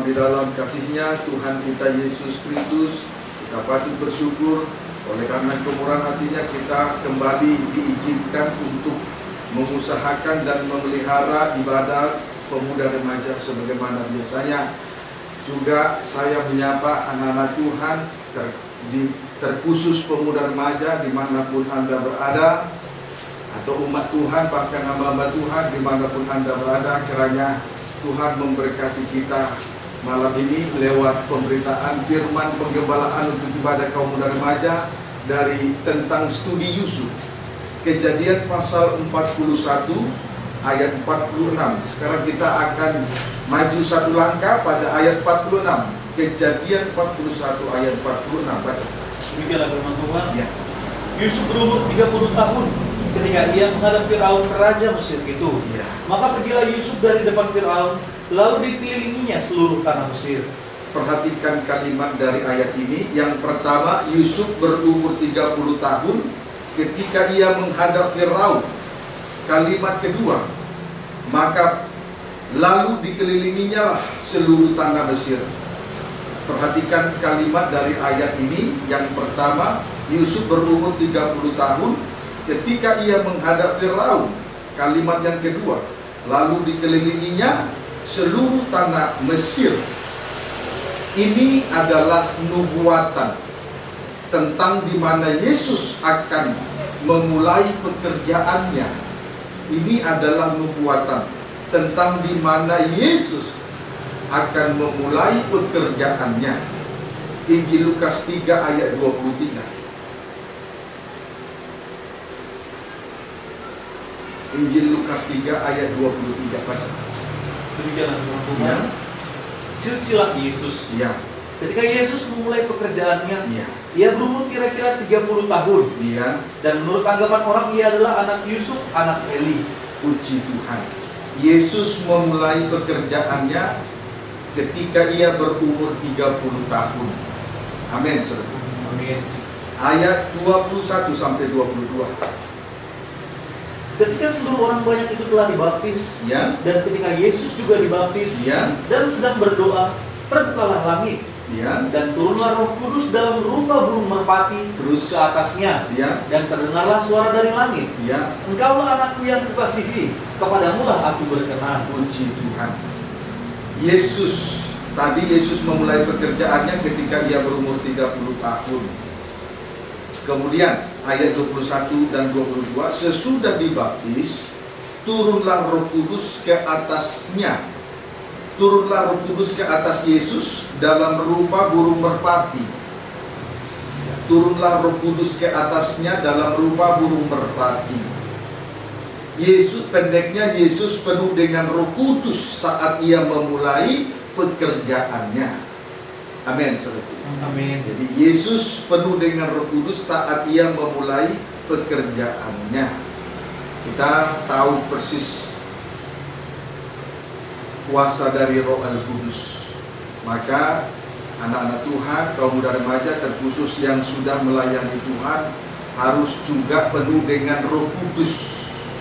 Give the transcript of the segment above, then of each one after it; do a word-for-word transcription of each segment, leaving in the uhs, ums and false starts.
di dalam kasih-Nya Tuhan kita Yesus Kristus, kita patut bersyukur. Oleh karena kemurahan hati-Nya kita kembali diizinkan untuk mengusahakan dan memelihara ibadah pemuda remaja sebagaimana biasanya. Juga saya menyapa anak-anak Tuhan ter, di, terkhusus pemuda remaja dimanapun Anda berada, atau umat Tuhan, bahkan hamba-hamba Tuhan dimanapun Anda berada. Kiranya Tuhan memberkati kita malam ini lewat pemberitaan firman penggembalaan untuk ibadah kaum muda remaja dari tentang studi Yusuf. Kejadian pasal empat puluh satu ayat empat puluh enam. Sekarang kita akan maju satu langkah pada ayat empat puluh enam. Kejadian empat puluh satu ayat empat puluh enam. Baca. Demikianlah firman Tuhan. Ya. Yusuf berumur tiga puluh tahun ketika ia menghadap Firaun raja Mesir itu. Ya. Maka pergilah Yusuf dari depan Firaun, lalu dikelilinginya seluruh tanah Mesir. Perhatikan kalimat dari ayat ini. Yang pertama, Yusuf berumur tiga puluh tahun ketika ia menghadap Firaun. Kalimat kedua, maka lalu dikelilinginya lah seluruh tanah Mesir. Perhatikan kalimat dari ayat ini. Yang pertama, Yusuf berumur tiga puluh tahun ketika ia menghadap Firaun. Kalimat yang kedua, lalu dikelilinginya seluruh tanah Mesir. Ini adalah nubuatan tentang di mana Yesus akan memulai pekerjaannya. Ini adalah nubuatan tentang di mana Yesus akan memulai pekerjaannya. Injil Lukas tiga ayat dua puluh tiga. Injil Lukas tiga ayat dua puluh tiga. Baca. Demikianlah firman Tuhan. Ya. Silsilah Yesus. Ya. Ketika Yesus memulai pekerjaannya, Ya. ia berumur kira-kira tiga puluh tahun. Ya. Dan menurut anggapan orang ia adalah anak Yusuf, anak Eli. Puji Tuhan. Yesus memulai pekerjaannya ketika ia berumur tiga puluh tahun. Amin, saudara. Amin. Ayat dua puluh satu sampai dua puluh dua. Ketika seluruh orang banyak itu telah dibaptis, Ya. dan ketika Yesus juga dibaptis, Ya. dan sedang berdoa, terbukalah langit, Ya. dan turunlah Roh Kudus dalam rupa burung merpati terus ke atasnya, Ya. dan terdengarlah suara dari langit, Ya. Engkaulah anakku yang kukasihi, kepadamulah aku berkenan. Puji Tuhan. Yesus, tadi Yesus memulai pekerjaannya ketika ia berumur tiga puluh tahun. Kemudian ayat dua puluh satu dan dua puluh dua, sesudah dibaptis, turunlah Roh Kudus ke atasnya. Turunlah Roh Kudus ke atas Yesus dalam rupa burung merpati. Turunlah Roh Kudus ke atasnya dalam rupa burung merpati. Yesus, pendeknya, Yesus penuh dengan Roh Kudus saat ia memulai pekerjaannya. Amin, saudara. Amin. Jadi Yesus penuh dengan Roh Kudus saat ia memulai pekerjaannya. Kita tahu persis kuasa dari Roh Al-Kudus. Maka anak-anak Tuhan, kaum muda remaja terkhusus yang sudah melayani Tuhan harus juga penuh dengan Roh Kudus,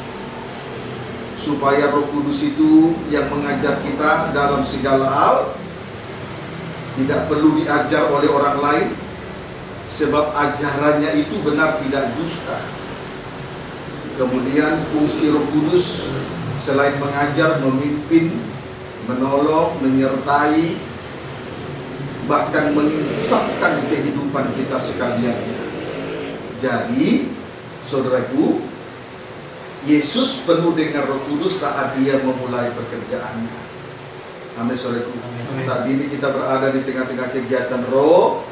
supaya Roh Kudus itu yang mengajar kita dalam segala hal. Tidak perlu diajar oleh orang lain, sebab ajarannya itu benar, tidak dusta. Kemudian fungsi Roh Kudus selain mengajar, memimpin, menolong, menyertai, bahkan menginsapkan kehidupan kita sekaliannya. Jadi, saudaraku, Yesus penuh dengan Roh Kudus saat dia memulai pekerjaannya. Amin, saudaraku. Saat ini kita berada di tengah-tengah kegiatan Roh.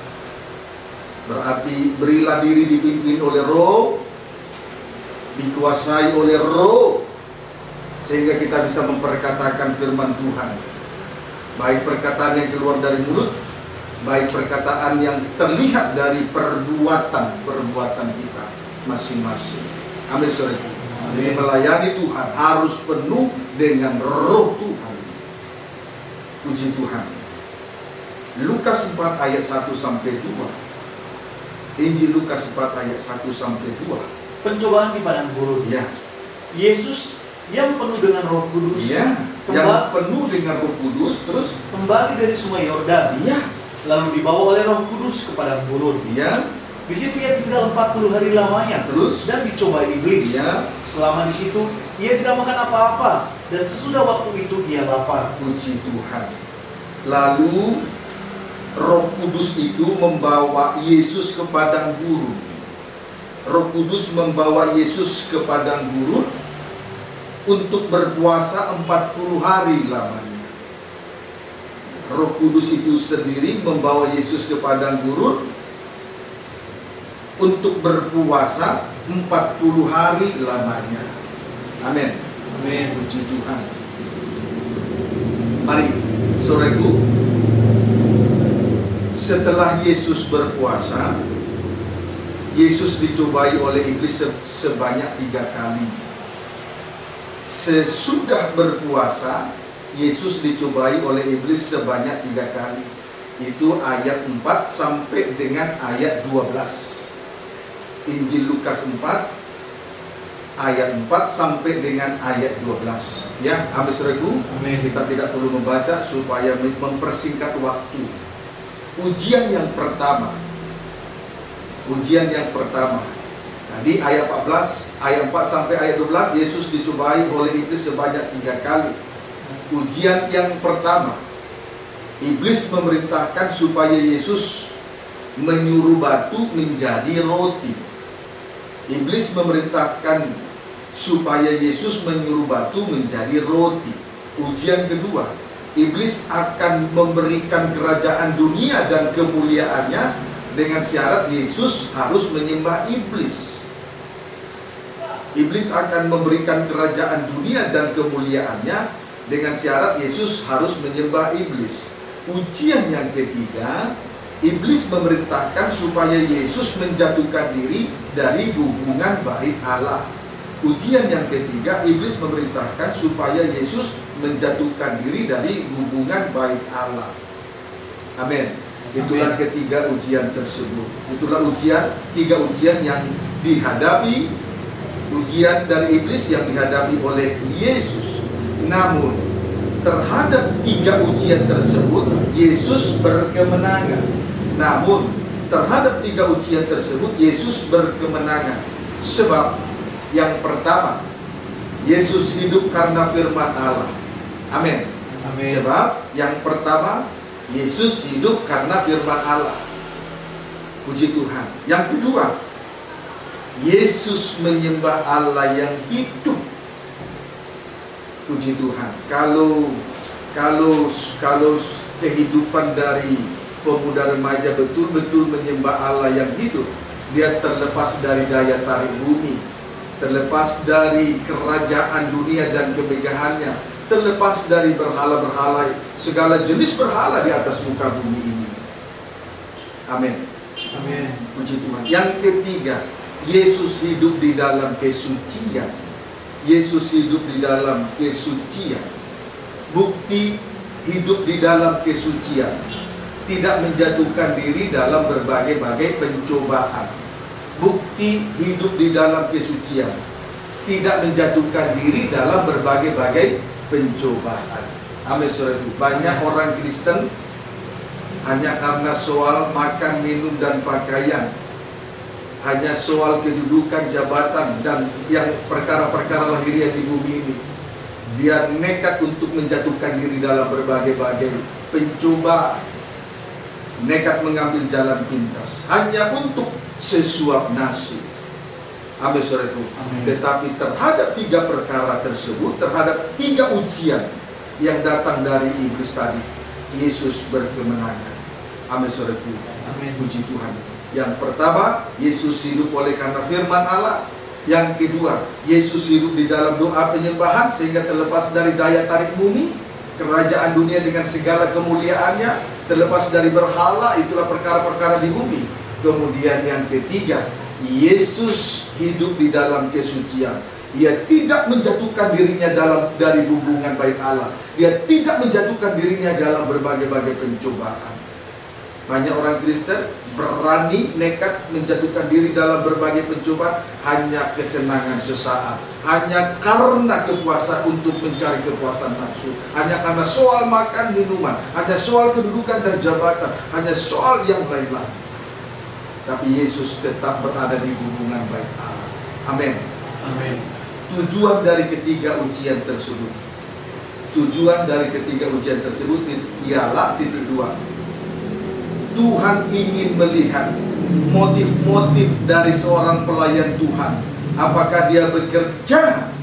Berarti berilah diri dipimpin oleh Roh, dikuasai oleh Roh, sehingga kita bisa memperkatakan firman Tuhan. Baik perkataan yang keluar dari mulut, baik perkataan yang terlihat dari perbuatan-perbuatan kita masing-masing. Amin, saudaraku. Jadi melayani Tuhan harus penuh dengan Roh Tuhan. Puji Tuhan. Lukas empat ayat satu sampai dua. Injil Lukas empat ayat satu sampai dua. Pencobaan di padang gurun. Ya. Yesus yang penuh dengan Roh Kudus Ya. yang Kembali, penuh dengan Roh Kudus, terus kembali dari sungai Yordan, dia, lalu dibawa oleh Roh Kudus ke padang gurun. dia, Di situ ia tinggal empat puluh hari lamanya, terus, dan dicobai iblis. dia, Selama di situ ia tidak makan apa-apa, dan sesudah waktu itu ia lapar. puji Tuhan. Lalu Roh Kudus itu membawa Yesus ke padang gurun. Roh Kudus membawa Yesus ke padang gurun untuk berpuasa empat puluh hari lamanya. Roh Kudus itu sendiri membawa Yesus ke padang gurun untuk berpuasa empat puluh hari lamanya. Amin. Amin. Puji Tuhan. Mari, soreku, setelah Yesus berpuasa, Yesus dicobai oleh iblis sebanyak tiga kali. Sesudah berpuasa, Yesus dicobai oleh iblis sebanyak tiga kali. Itu ayat empat sampai dengan ayat dua belas. Injil Lukas empat ayat empat sampai dengan ayat dua belas. Ya, habis regu, kita tidak perlu membaca supaya mempersingkat waktu. Ujian yang pertama. Ujian yang pertama. Tadi ayat empat belas, ayat empat sampai ayat dua belas, Yesus dicobai oleh iblis sebanyak tiga kali. Ujian yang pertama, iblis memerintahkan supaya Yesus menyuruh batu menjadi roti. Iblis memerintahkan supaya Yesus menyuruh batu menjadi roti. Ujian kedua, iblis akan memberikan kerajaan dunia dan kemuliaannya dengan syarat Yesus harus menyembah iblis. Iblis akan memberikan kerajaan dunia dan kemuliaannya dengan syarat Yesus harus menyembah iblis. Ujian yang ketiga, iblis memerintahkan supaya Yesus menjatuhkan diri dari hubungan baik Allah. Ujian yang ketiga, iblis memerintahkan supaya Yesus menjatuhkan diri dari hubungan baik Allah. Amin. Itulah ketiga ujian tersebut. Itulah ujian, tiga ujian yang dihadapi, ujian dari iblis yang dihadapi oleh Yesus. Namun, terhadap tiga ujian tersebut, Yesus berkemenangan. Namun, terhadap tiga ujian tersebut, Yesus berkemenangan. Sebab, yang pertama, Yesus hidup karena firman Allah. Amin. Amin. Sebab, yang pertama, Yesus hidup karena firman Allah. Puji Tuhan. Yang kedua, Yesus menyembah Allah yang hidup. Puji Tuhan. Kalau kalau kalau kehidupan dari pemuda remaja betul-betul menyembah Allah yang hidup, dia terlepas dari daya tarik bumi, terlepas dari kerajaan dunia dan kemegahannya, terlepas dari berhala-berhala, segala jenis berhala di atas muka bumi ini. Amin. Amin. Puji Tuhan. Yang ketiga, Yesus hidup di dalam kesucian. Yesus hidup di dalam kesucian. Bukti hidup di dalam kesucian, tidak menjatuhkan diri dalam berbagai-bagai pencobaan. Bukti hidup di dalam kesucian, tidak menjatuhkan diri dalam berbagai-bagai pencobaan. Amin, saudara. Banyak orang Kristen hanya karena soal makan, minum, dan pakaian, hanya soal kedudukan, jabatan, dan yang perkara-perkara lahiriah di bumi ini, dia nekat untuk menjatuhkan diri dalam berbagai-bagai pencobaan, nekat mengambil jalan pintas hanya untuk sesuap nasi. Amin, saudaraku. Tetapi terhadap tiga perkara tersebut, terhadap tiga ujian yang datang dari iblis tadi, Yesus berkemenangan. Amin, saudaraku. Amin. Puji Tuhan. Yang pertama, Yesus hidup oleh karena firman Allah. Yang kedua, Yesus hidup di dalam doa penyembahan sehingga terlepas dari daya tarik bumi, kerajaan dunia dengan segala kemuliaannya, terlepas dari berhala, itulah perkara-perkara di bumi. Kemudian yang ketiga, Yesus hidup di dalam kesucian. Dia tidak menjatuhkan dirinya dalam dari hubungan baik Allah. Dia tidak menjatuhkan dirinya dalam berbagai-bagai pencobaan. Banyak orang Kristen berani nekat menjatuhkan diri dalam berbagai pencobaan hanya kesenangan sesaat, hanya karena kepuasan, untuk mencari kepuasan nafsu, hanya karena soal makan minuman, hanya soal kedudukan dan jabatan, hanya soal yang lain-lain. Tapi Yesus tetap berada di hubungan baik Allah. Amin. Amin. Tujuan dari ketiga ujian tersebut, tujuan dari ketiga ujian tersebut ialah titik dua. Tuhan ingin melihat motif-motif dari seorang pelayan Tuhan. Apakah dia bekerja?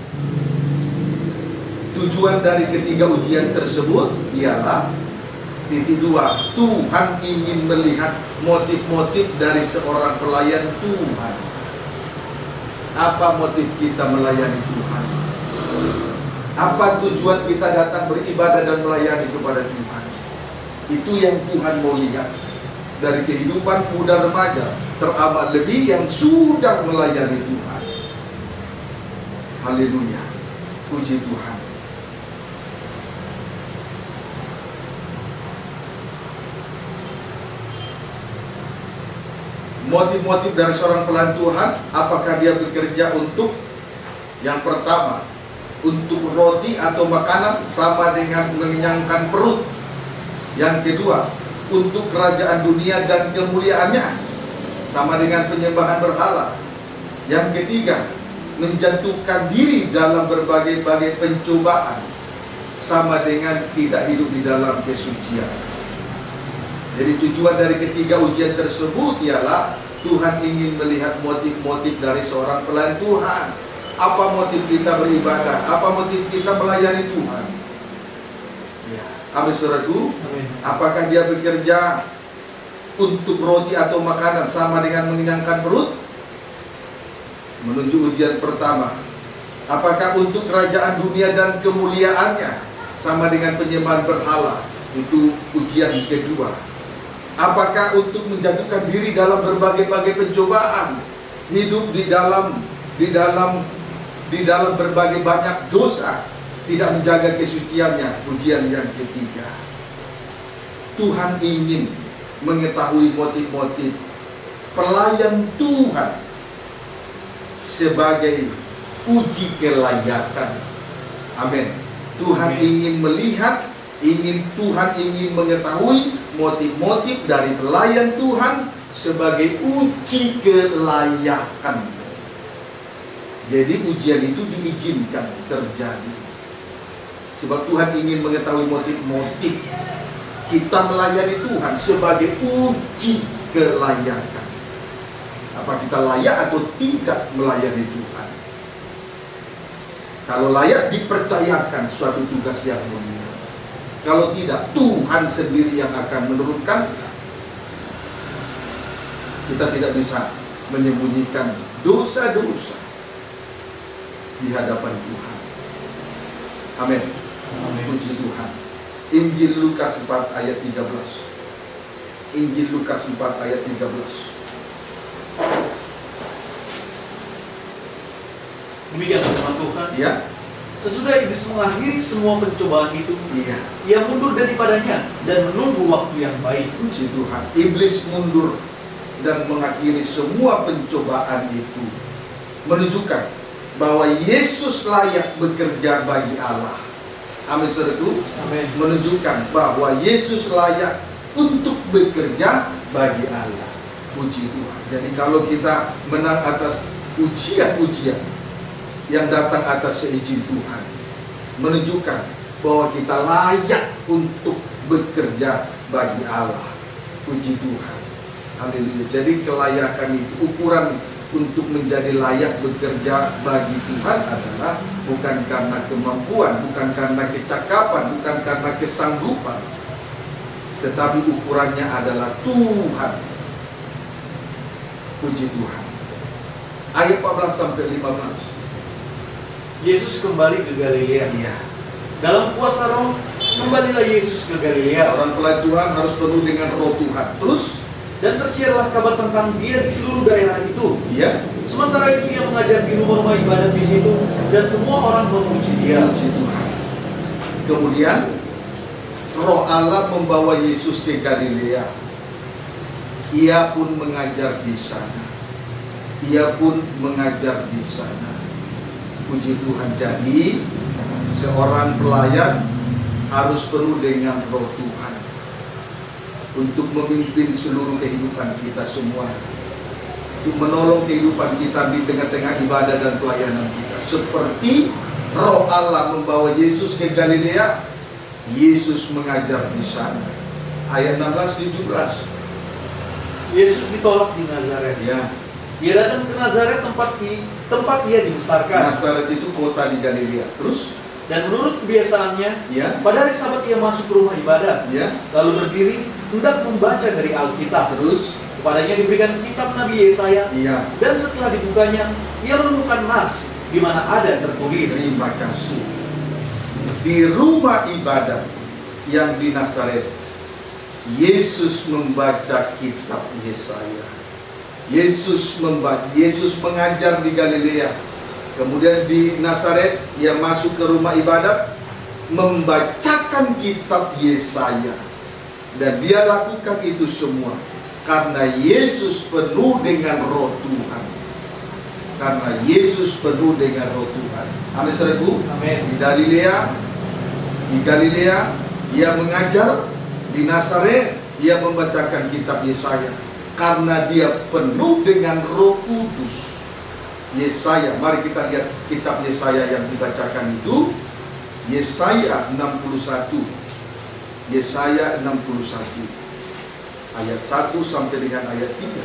Tujuan dari ketiga ujian tersebut ialah titik dua. Tuhan ingin melihat motif-motif dari seorang pelayan Tuhan. Apa motif kita melayani Tuhan? Apa tujuan kita datang beribadah dan melayani kepada Tuhan? Itu yang Tuhan mau lihat dari kehidupan muda remaja, teramat lebih yang sudah melayani Tuhan. Haleluya, puji Tuhan. Motif-motif dari seorang pelayan Tuhan, apakah dia bekerja untuk, yang pertama, untuk roti atau makanan sama dengan mengenyangkan perut. Yang kedua, untuk kerajaan dunia dan kemuliaannya, sama dengan penyembahan berhala. Yang ketiga, menjatuhkan diri dalam berbagai-bagai pencobaan, sama dengan tidak hidup di dalam kesucian. Jadi tujuan dari ketiga ujian tersebut ialah Tuhan ingin melihat motif-motif dari seorang pelayan Tuhan. Apa motif kita beribadah? Apa motif kita melayani Tuhan? Ya, amin saudaraku. Apakah dia bekerja untuk roti atau makanan sama dengan mengenyangkan perut? Menuju ujian pertama. Apakah untuk kerajaan dunia dan kemuliaannya, sama dengan penyembahan berhala? Itu ujian kedua. Apakah untuk menjatuhkan diri dalam berbagai-bagai pencobaan, hidup di dalam di dalam di dalam berbagai banyak dosa, tidak menjaga kesuciannya? Ujian yang ketiga. Tuhan ingin mengetahui motif-motif pelayan Tuhan sebagai uji kelayakan. Amin. Tuhan Amin. ingin melihat, ingin Tuhan ingin mengetahui motif-motif dari pelayan Tuhan sebagai uji kelayakan. Jadi ujian itu diizinkan terjadi sebab Tuhan ingin mengetahui motif-motif kita melayani Tuhan sebagai uji kelayakan. Apa kita layak atau tidak melayani Tuhan? Kalau layak, dipercayakan suatu tugas yang mulia. Kalau tidak, Tuhan sendiri yang akan menurunkan. Kita tidak bisa menyembunyikan dosa-dosa di hadapan Tuhan. Amin. Puji Tuhan. Injil Lukas empat ayat tiga belas. Injil Lukas empat ayat tiga belas. Demikian firman Tuhan. Ya. Sesudah iblis mengakhiri semua pencobaan itu, Iya. ia mundur daripadanya dan menunggu waktu yang baik. Puji Tuhan. Iblis mundur dan mengakhiri semua pencobaan itu, menunjukkan bahwa Yesus layak bekerja bagi Allah. Amin saudaraku. Amin. Menunjukkan bahwa Yesus layak untuk bekerja bagi Allah. Puji Tuhan. Jadi kalau kita menang atas ujian-ujian yang datang atas seizin Tuhan, menunjukkan bahwa kita layak untuk bekerja bagi Allah. Puji Tuhan. Haleluya. Jadi kelayakan itu, ukuran untuk menjadi layak bekerja bagi Tuhan adalah bukan karena kemampuan, bukan karena kecakapan, bukan karena kesanggupan, tetapi ukurannya adalah Tuhan. Puji Tuhan. Ayat empat belas sampai lima belas. Yesus kembali ke Galilea. Iya. Dalam kuasa Roh, kembalilah Yesus ke Galilea. Orang pelayan Tuhan harus penuh dengan Roh Tuhan. Terus, dan tersiarlah kabar tentang dia di seluruh daerah itu. iya. Sementara itu ia mengajar di rumah-rumah ibadat di situ, dan semua orang memuji dia. Puji Tuhan. Kemudian Roh Allah membawa Yesus ke Galilea. Ia pun mengajar di sana. Ia pun mengajar di sana. Puji Tuhan. Jadi seorang pelayan harus penuh dengan Roh Tuhan untuk memimpin seluruh kehidupan kita semua, untuk menolong kehidupan kita di tengah-tengah ibadah dan pelayanan kita. Seperti Roh Allah membawa Yesus ke Galilea, Yesus mengajar di sana. Ayat enam belas tujuh belas. Yesus ditolak di Nazaret. Ya. Dia datang ke Nazaret, tempat di, tempat dia dibesarkan. Nazaret itu kota di Galilea. Terus? Dan menurut kebiasaannya, Ya. pada hari Sabat ia masuk ke rumah ibadat. Ya. Lalu berdiri hendak membaca dari Alkitab. Terus? Kepadanya diberikan kitab Nabi Yesaya. Iya. Dan setelah dibukanya, ia menemukan nas di mana ada tertulis. Terima kasih. Di rumah ibadat yang di Nazaret, Yesus membaca kitab Yesaya. Yesus membaca, Yesus mengajar di Galilea. Kemudian di Nazaret, ia masuk ke rumah ibadat, membacakan kitab Yesaya. Dan dia lakukan itu semua karena Yesus penuh dengan Roh Tuhan. Karena Yesus penuh dengan Roh Tuhan. Amin, saudaraku. Amin. Di Galilea, di Galilea, ia mengajar. Di Nazaret, ia membacakan kitab Yesaya. Karena dia penuh dengan Roh Kudus. Yesaya, mari kita lihat kitab Yesaya yang dibacakan itu. Yesaya enam puluh satu. Yesaya enam puluh satu. Ayat satu sampai dengan ayat tiga.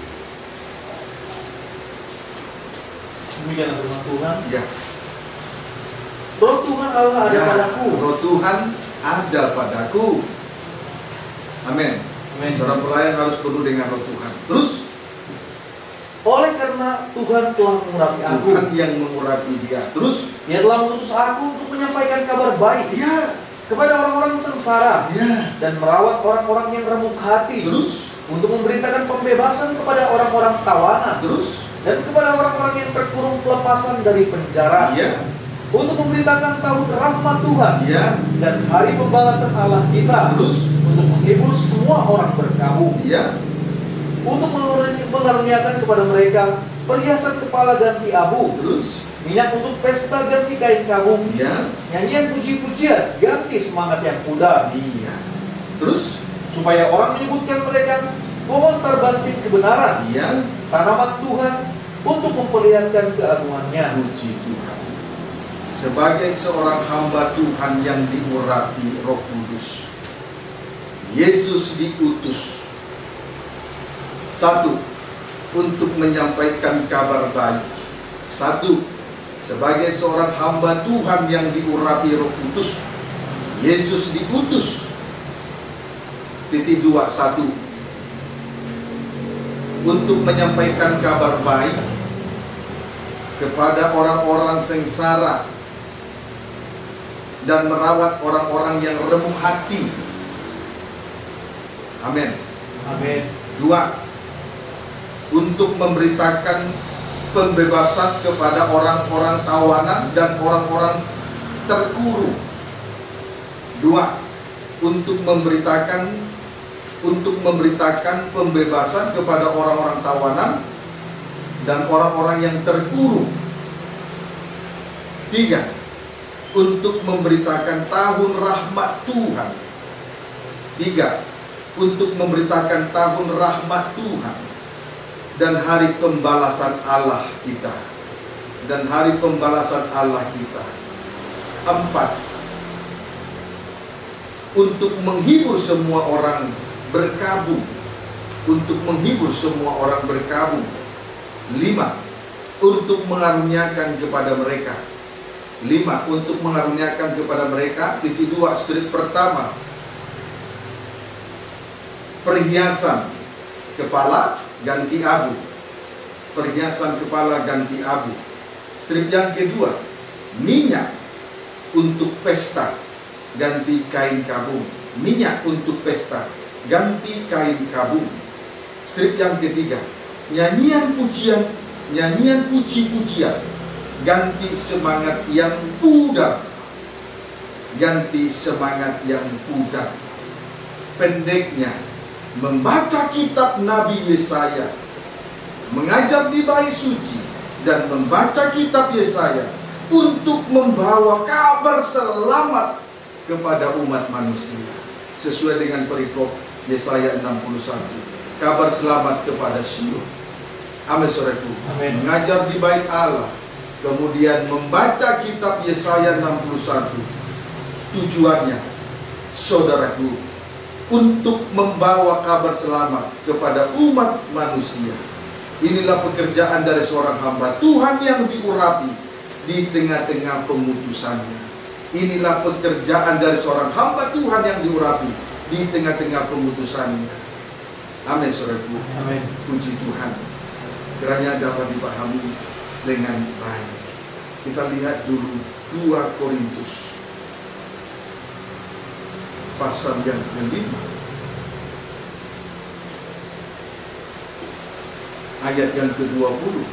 Demikian firman Tuhan. Ya. Roh Tuhan Allah ada Ya, padaku. Roh Tuhan ada padaku. Amin. Amin. Seorang pelayan harus penuh dengan Roh Tuhan. Terus, Oleh karena Tuhan telah mengurapi aku, Tuhan yang mengurapi dia. Terus, Dia telah mengutus aku untuk menyampaikan kabar baik dia, kepada orang-orang sengsara dia. dan merawat orang-orang yang remuk hati, Terus, untuk memberitakan pembebasan kepada orang-orang tawanan terus, dan kepada orang-orang yang terkurung pelepasan dari penjara, dia, untuk memberitakan tahun rahmat Tuhan dia, dan hari pembalasan Allah kita, terus, untuk menghibur semua orang berkabung, dia, untuk mengaruniakan kepada mereka perhiasan kepala ganti abu, terus, minyak untuk pesta ganti kain kabung, dia, nyanyian puji-pujian ganti semangat yang pudar, dia. Terus, supaya orang menyebutkan mereka memutar banting kebenaran, dia, tanaman Tuhan, untuk memperlihatkan keagungannya. puji Tuhan. Sebagai seorang hamba Tuhan yang diurapi Roh Kudus, Yesus diutus satu, untuk menyampaikan kabar baik. Satu, sebagai seorang hamba Tuhan yang diurapi Roh Kudus, Yesus diutus. Titik dua, satu, untuk menyampaikan kabar baik kepada orang-orang sengsara dan merawat orang-orang yang remuk hati. Amin. Amin. Dua, untuk memberitakan pembebasan kepada orang-orang tawanan dan orang-orang terkurung. Dua, untuk memberitakan untuk memberitakan pembebasan kepada orang-orang tawanan dan orang-orang yang terkurung. Tiga, untuk memberitakan tahun rahmat Tuhan. Tiga, untuk memberitakan tahun rahmat Tuhan dan hari pembalasan Allah kita. Dan hari pembalasan Allah kita. Empat, untuk menghibur semua orang berkabung. Untuk menghibur semua orang berkabung. Lima, untuk mengaruniakan kepada mereka. Lima, untuk mengaruniakan kepada mereka. Titik dua, strip pertama, perhiasan kepala ganti abu. Perhiasan kepala ganti abu. Strip yang kedua, minyak untuk pesta ganti kain kabung. Minyak untuk pesta ganti kain kabung. Strip yang ketiga, nyanyian pujian, nyanyian puji-pujian ganti semangat yang pudar. Ganti semangat yang pudar. Pendeknya, membaca kitab Nabi Yesaya, mengajar di bait suci, dan membaca kitab Yesaya untuk membawa kabar selamat kepada umat manusia. Sesuai dengan perikop Yesaya enam puluh satu, kabar selamat kepada Sion. Amin, saudaraku. Amin. Mengajar di bait Allah, kemudian membaca kitab Yesaya enam puluh satu. Tujuannya, saudaraku, untuk membawa kabar selamat kepada umat manusia. Inilah pekerjaan dari seorang hamba Tuhan yang diurapi di tengah-tengah pemutusannya. Inilah pekerjaan dari seorang hamba Tuhan yang diurapi di tengah-tengah pemutusannya. Amin, saudaraku. Amin. Puji Tuhan. Kiranya dapat dipahami dengan baik. Kita lihat dulu dua Korintus pasal yang kelima, ayat yang ke dua puluh.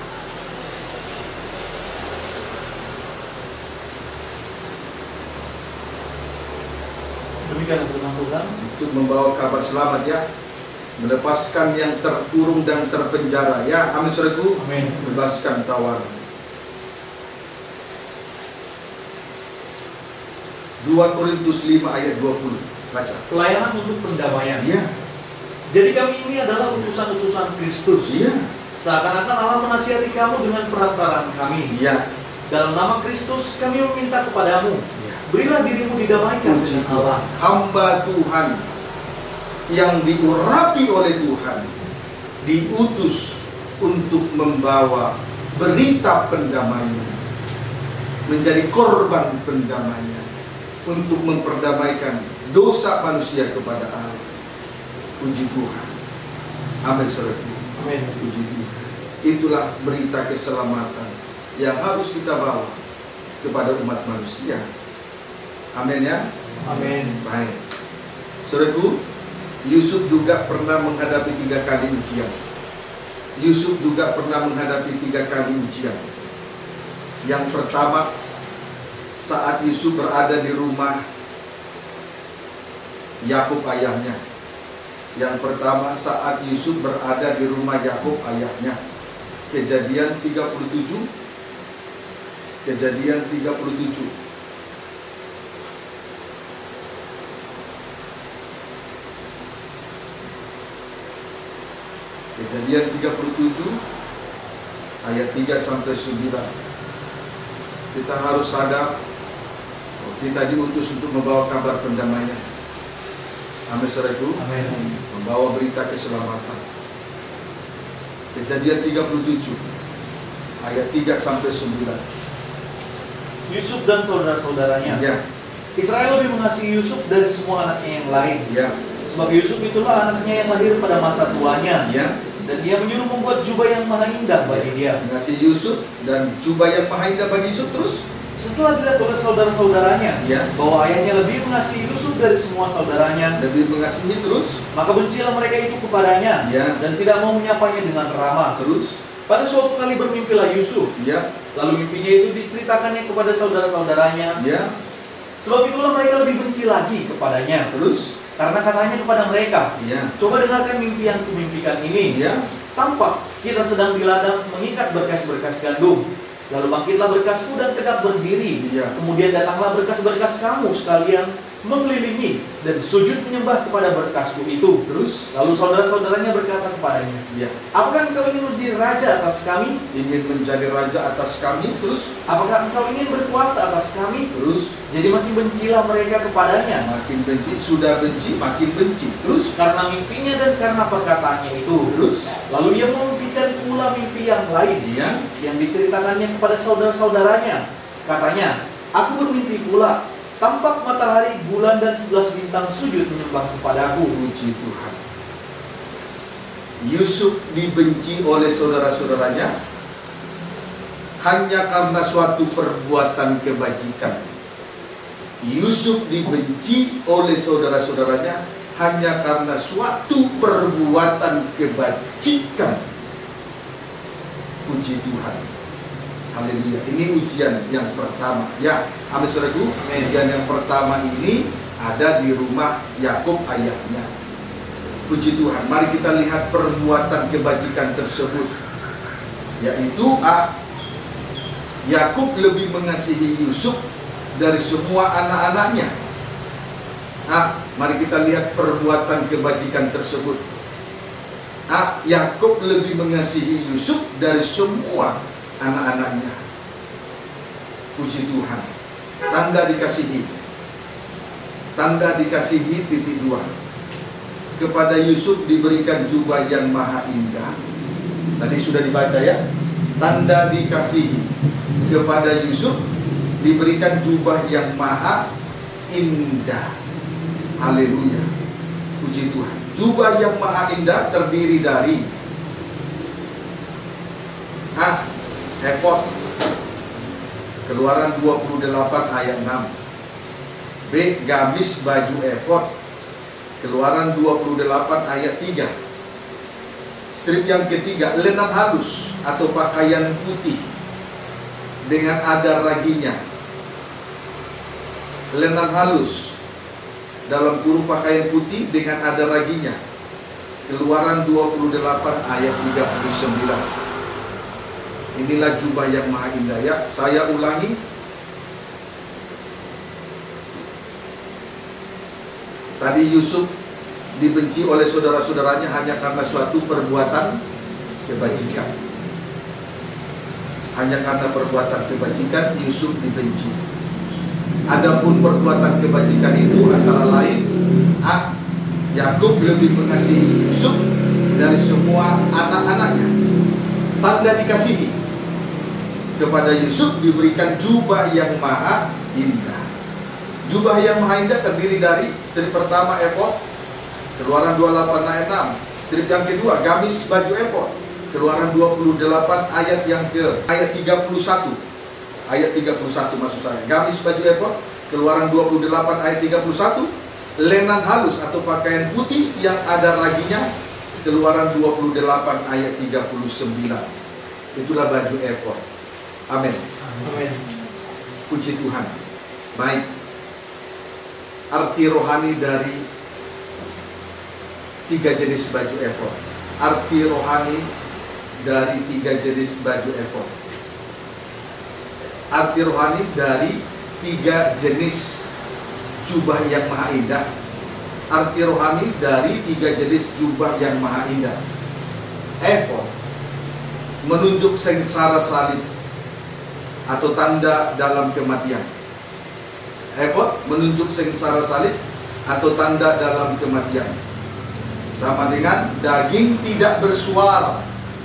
Demikian firman Tuhan. Untuk membawa kabar selamat, ya, melepaskan yang terkurung dan terpenjara, ya. Amin, saudaraku. Amin. Bebaskan tawanan. dua Korintus lima ayat dua puluh. Baca. Pelayanan untuk pendamaian. Iya. Jadi kami ini adalah utusan-utusan Kristus. Iya. Seakan-akan Allah menasihati kamu dengan perantaraan kami. Iya. Dalam nama Kristus kami meminta kepadamu, Iya. berilah dirimu didamaikan dengan Allah. Hamba Tuhan yang diurapi oleh Tuhan diutus untuk membawa berita pendamaian, menjadi korban pendamaian, untuk memperdamaikan dosa manusia kepada Allah. Puji Tuhan. Amin, saudaraku. Amin. Puji Tuhan. Itulah berita keselamatan yang harus kita bawa kepada umat manusia. Amin, ya. Amin. Baik. Saudaraku, Yusuf juga pernah menghadapi tiga kali ujian. Yusuf juga pernah menghadapi tiga kali ujian. Yang pertama, saat Yusuf berada di rumah Yakub ayahnya. Yang pertama, saat Yusuf berada di rumah Yakub ayahnya. Kejadian tiga puluh tujuh. Kejadian tiga puluh tujuh. Kejadian tiga puluh tujuh ayat tiga sampai sembilan. Kita harus sadar, oh, kita diutus untuk membawa kabar pendamaian. Amin, saudaraku. Amin. Membawa berita keselamatan. Kejadian tiga puluh tujuh ayat tiga sampai sembilan. Yusuf dan saudara-saudaranya. Ya. Israel lebih mengasihi Yusuf dari semua anaknya yang lain. Ya. Sebab Yusuf itulah anaknya yang lahir pada masa tuanya. Ya. Dan dia menyuruh membuat jubah yang maha indah bagi dia. Mengasihi Yusuf dan jubah yang maha indah bagi Yusuf. Terus Setelah dilihat oleh saudara-saudaranya, ya, bahwa ayahnya lebih mengasihi Yusuf dari semua saudaranya, lebih mengasihi, terus maka bencilah mereka itu kepadanya, ya, dan tidak mau menyapanya dengan ramah. Terus Pada suatu kali bermimpilah Yusuf. ya, Lalu mimpinya itu diceritakannya kepada saudara-saudaranya. ya, Sebab itulah mereka lebih benci lagi kepadanya. Terus Karena katanya kepada mereka, ya, coba dengarkan mimpi yang kumimpikan ini. ya, Tampak kita sedang di ladang mengikat berkas-berkas gandum. Lalu bangkitlah berkasku dan tegak berdiri. ya, Kemudian datanglah berkas-berkas kamu sekalian mengelilingi dan sujud menyembah kepada berkasku itu. Terus Lalu saudara-saudaranya berkata kepadanya, ya, apakah engkau ingin menjadi raja atas kami? ingin menjadi raja atas kami. Terus Apakah engkau ingin berkuasa atas kami? Terus Jadi makin bencilah mereka kepadanya, makin benci, sudah benci, makin benci. Terus karena mimpinya dan karena perkataannya itu. Terus Lalu ia memimpikan pula mimpi yang lain, ya, yang diceritakannya kepada saudara-saudaranya. Katanya, aku bermimpi pula, tampak matahari, bulan, dan sebelas bintang sujud menyembah kepadaku. puji Tuhan. Yusuf dibenci oleh saudara-saudaranya hanya karena suatu perbuatan kebajikan. Yusuf dibenci oleh saudara-saudaranya hanya karena suatu perbuatan kebajikan. Puji Tuhan. Haleluya. Ini ujian yang pertama. Ya, amin, saudaraku. Ujian yang pertama ini ada di rumah Yakub ayahnya. Puji Tuhan. Mari kita lihat perbuatan kebajikan tersebut, yaitu A. Yakub lebih mengasihi Yusuf dari semua anak-anaknya. A. Mari kita lihat perbuatan kebajikan tersebut. A. Yakub lebih mengasihi Yusuf dari semua anak-anaknya. Puji Tuhan. Tanda dikasihi. Tanda dikasihi titik dua. Kepada Yusuf diberikan jubah yang maha indah. Tadi sudah dibaca ya. Tanda dikasihi. Kepada Yusuf diberikan jubah yang maha indah. Haleluya. Puji Tuhan. Jubah yang maha indah terdiri dari A. Efod. Keluaran dua puluh delapan ayat enam. B. Gamis baju efod. Keluaran dua puluh delapan ayat tiga. Strip yang ketiga, lenan halus atau pakaian putih dengan ada raginya. Lenan halus dalam kurung pakaian putih dengan ada raginya. Keluaran dua puluh delapan ayat tiga puluh sembilan. Inilah jubah yang maha indah ya. Saya ulangi. Tadi Yusuf dibenci oleh saudara-saudaranya hanya karena suatu perbuatan kebajikan. Hanya karena perbuatan kebajikan Yusuf dibenci. Adapun perbuatan kebajikan itu antara lain A. Yakub lebih mengasihi Yusuf dari semua anak-anaknya. Tanda dikasihi. Kepada Yusuf diberikan jubah yang maha indah. Jubah yang maha indah terdiri dari strip pertama efod, Keluaran dua puluh delapan ayat enam. Strip yang kedua gamis baju efod, Keluaran dua puluh delapan ayat yang ke ayat tiga puluh satu. Ayat tiga puluh satu maksud saya. Gamis baju efod, Keluaran dua puluh delapan ayat tiga puluh satu. Lenan halus atau pakaian putih yang ada raginya, Keluaran dua puluh delapan ayat tiga puluh sembilan. Itulah baju efod. Amin. Amin. Puji Tuhan. Baik. Arti rohani dari tiga jenis baju efod. Arti rohani dari tiga jenis baju efod. Arti rohani dari tiga jenis jubah yang maha indah. Arti rohani dari tiga jenis jubah yang maha indah. Efod menunjuk sengsara salib atau tanda dalam kematian. Efod menunjuk sengsara salib atau tanda dalam kematian. Sama dengan daging tidak bersuara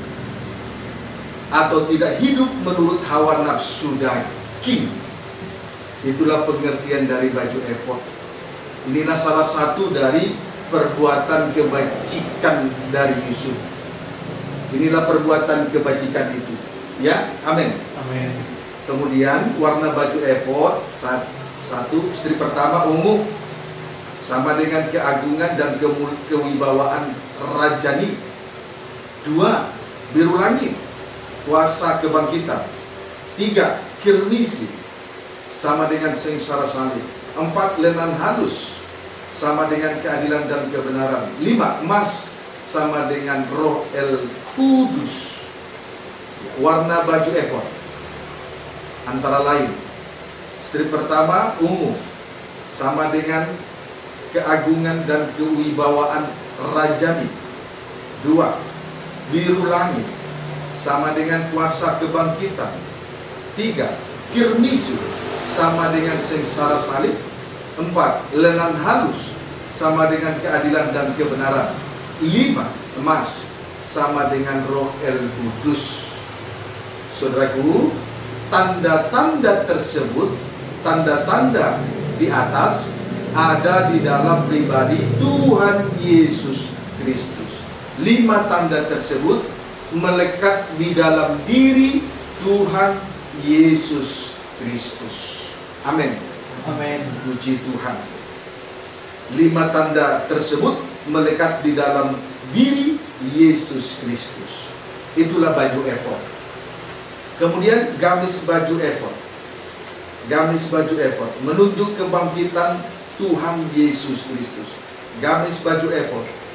atau tidak hidup menurut hawa nafsu daging. Itulah pengertian dari baju efod. Inilah salah satu dari perbuatan kebajikan dari Yusuf. Inilah perbuatan kebajikan itu. Ya, amin. Amin. Kemudian warna baju efod satu, strip pertama ungu, sama dengan keagungan dan kewibawaan rajani. Dua, biru langit, kuasa kebangkitan. Tiga, kirmisi, sama dengan sengsara salib. Empat, lenan halus, sama dengan keadilan dan kebenaran. Lima, emas, sama dengan roh El Kudus. Warna baju efod antara lain, strip pertama ungu, sama dengan keagungan dan kewibawaan rajani. Dua, biru langit, sama dengan kuasa kebangkitan. Tiga, kirmisu, sama dengan sengsara salib. Empat, lenan halus, sama dengan keadilan dan kebenaran. Lima, emas, sama dengan roh El Kudus. Saudaraku, tanda-tanda tersebut, tanda-tanda di atas ada di dalam pribadi Tuhan Yesus Kristus. Lima tanda tersebut melekat di dalam diri Tuhan Yesus Kristus. Amin. Amin. Puji Tuhan. Lima tanda tersebut melekat di dalam diri Yesus Kristus. Itulah baju efod. Kemudian gamis baju efod. Gamis baju efod menunjuk kebangkitan Tuhan Yesus Kristus. Gamis baju efod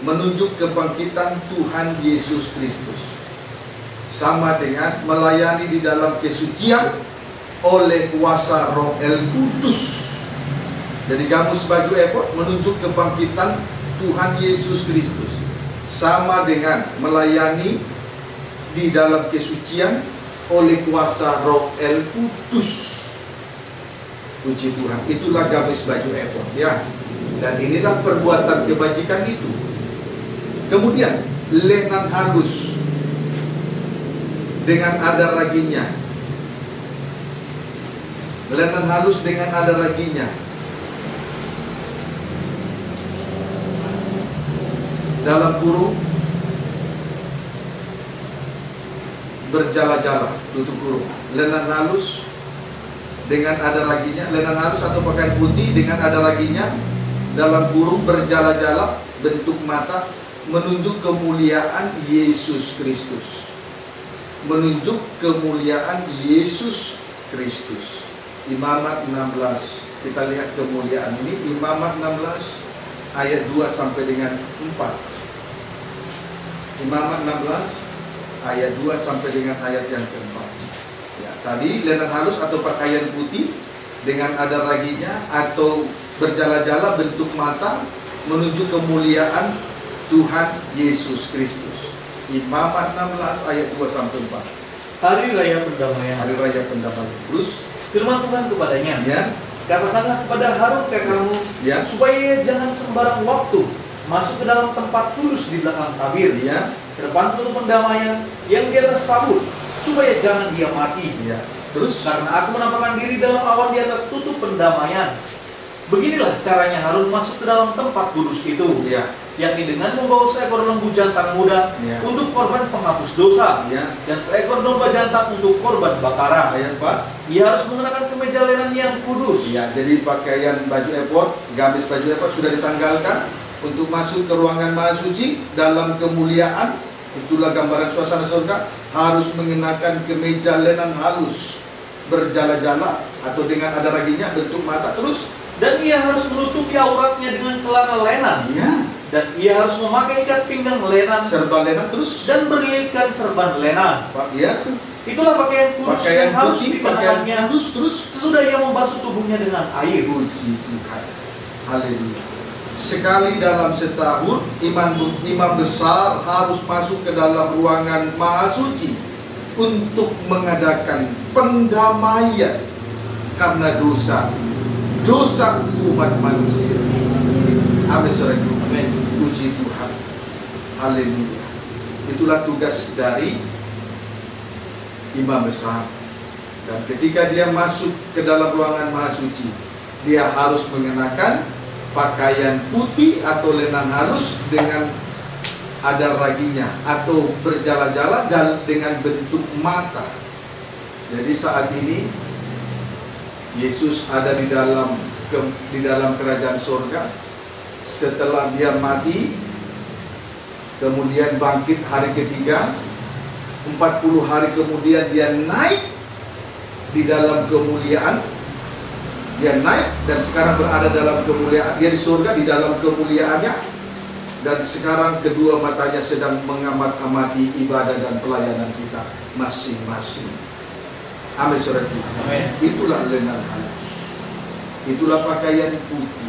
menunjuk kebangkitan Tuhan Yesus Kristus. Sama dengan melayani di dalam kesucian oleh kuasa Roh El Kudus. Jadi gamus baju efod menunjuk kebangkitan Tuhan Yesus Kristus. Sama dengan melayani di dalam kesucian oleh kuasa Roh El Kudus. Puji Tuhan, itulah gamis baju efod ya. Dan inilah perbuatan kebajikan itu. Kemudian lenan halus dengan ada raginya. Lenan halus dengan ada raginya. Dalam kurung berjala-jala, tutup kurung. Lenan halus dengan ada raginya, lenan halus atau pakaian putih dengan ada raginya, dalam kurung berjala-jala, bentuk mata, menunjuk kemuliaan Yesus Kristus. Menunjuk kemuliaan Yesus Kristus. Imamat enam belas. Kita lihat kemuliaan ini, Imamat enam belas ayat dua sampai dengan empat. Imamat enam belas ayat dua sampai dengan ayat yang keempat. Ya, tadi lenan halus atau pakaian putih dengan ada raginya atau berjala-jala bentuk mata menunjuk kemuliaan Tuhan Yesus Kristus. Imamat enam belas ayat dua sampai empat. Hari Raya Pendamaian. Hari Raya Pendamaian. Terus Firman Tuhan kepadanya, ya, katakanlah kepada Harun kakakmu, ya, supaya ia jangan sembarang waktu masuk ke dalam tempat kudus di belakang tabir, ya, ke depan tutup pendamaian yang di atas tabur, supaya jangan dia mati. ya. Terus Karena aku menampakkan diri dalam awan di atas tutup pendamaian. Beginilah caranya Harun masuk ke dalam tempat kudus itu, ya, yakni dengan membawa seekor lembu jantan muda ya, untuk korban penghapus dosa, ya. dan seekor domba jantan untuk korban bakaran. Ayat empat. Ia harus mengenakan kemeja lenan yang kudus. Ya, jadi pakaian baju efod, gamis baju efod sudah ditanggalkan untuk masuk ke ruangan maha suci dalam kemuliaan. Itulah gambaran suasana surga. Harus mengenakan kemeja lenan halus, berjala-jala atau dengan ada raginya, bentuk mata. Terus Dan ia harus menutupi auratnya dengan celana lenan. ya, Dan ia harus memakai ikat pinggang lenan serba lenan. Terus dan berlilitkan serban lenan. Pak, ya, Itulah pakaian kudus pakaian yang harus putih, pakaian dikenakannya kudus. Terus sesudah ia membasuh tubuhnya dengan air. puji Tuhan, haleluya. Sekali dalam setahun imam, imam besar harus masuk ke dalam ruangan maha suci untuk mengadakan pendamaian karena dosa dosa umat manusia. Amin, saudara. Amin. Puji Tuhan, haleluya. Itulah tugas dari imam besar. Dan ketika dia masuk ke dalam ruangan maha suci, dia harus mengenakan pakaian putih atau lenan halus dengan ada raginya atau berjala-jala dan dengan bentuk mata. Jadi saat ini Yesus ada di dalam ke, di dalam kerajaan surga. Setelah dia mati, kemudian bangkit hari ketiga, empat puluh hari kemudian dia naik di dalam kemuliaan. Dia naik dan sekarang berada dalam kemuliaan. Dia di surga di dalam kemuliaannya. Dan sekarang kedua matanya sedang mengamat-amati ibadah dan pelayanan kita masing-masing. Amin, saudara. Amin. Itulah lenan halus. Itulah pakaian putih.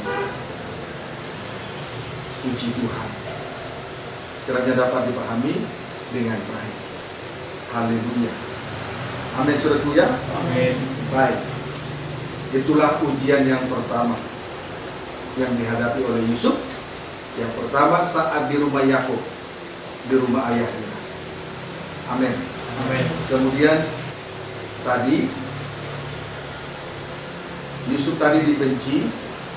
Puji Tuhan. Kiranya dapat dipahami dengan baik. Haleluya. Amin, saudara. Amin. Baik. Itulah ujian yang pertama yang dihadapi oleh Yusuf. Yang pertama saat di rumah Yakub, di rumah ayahnya. Amin. Amin. Kemudian tadi Yusuf tadi dibenci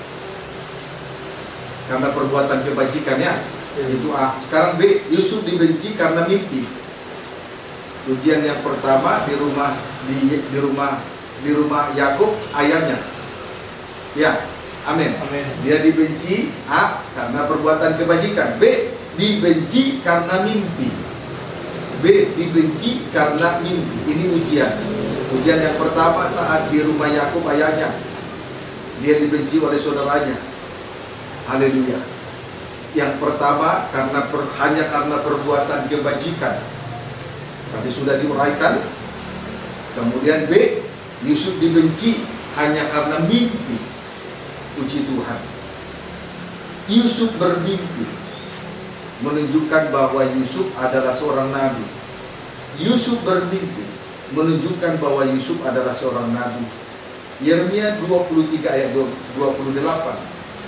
karena perbuatan kebajikannya. Itu A. Sekarang B, Yusuf dibenci karena mimpi. Ujian yang pertama di rumah di, di rumah di rumah Yakub ayahnya. Ya, amin. Amin. Dia dibenci A karena perbuatan kebajikan. B, dibenci karena mimpi. B, dibenci karena mimpi. Ini ujian. Ujian yang pertama saat di rumah Yakub ayahnya. Dia dibenci oleh saudaranya. Haleluya. Yang pertama, karena per, hanya karena perbuatan kebajikan. Tadi sudah diuraikan. Kemudian B, Yusuf dibenci hanya karena mimpi. Puji Tuhan. Yusuf bermimpi menunjukkan bahwa Yusuf adalah seorang nabi. Yusuf bermimpi menunjukkan bahwa Yusuf adalah seorang nabi. Yeremia dua puluh tiga ayat dua puluh delapan.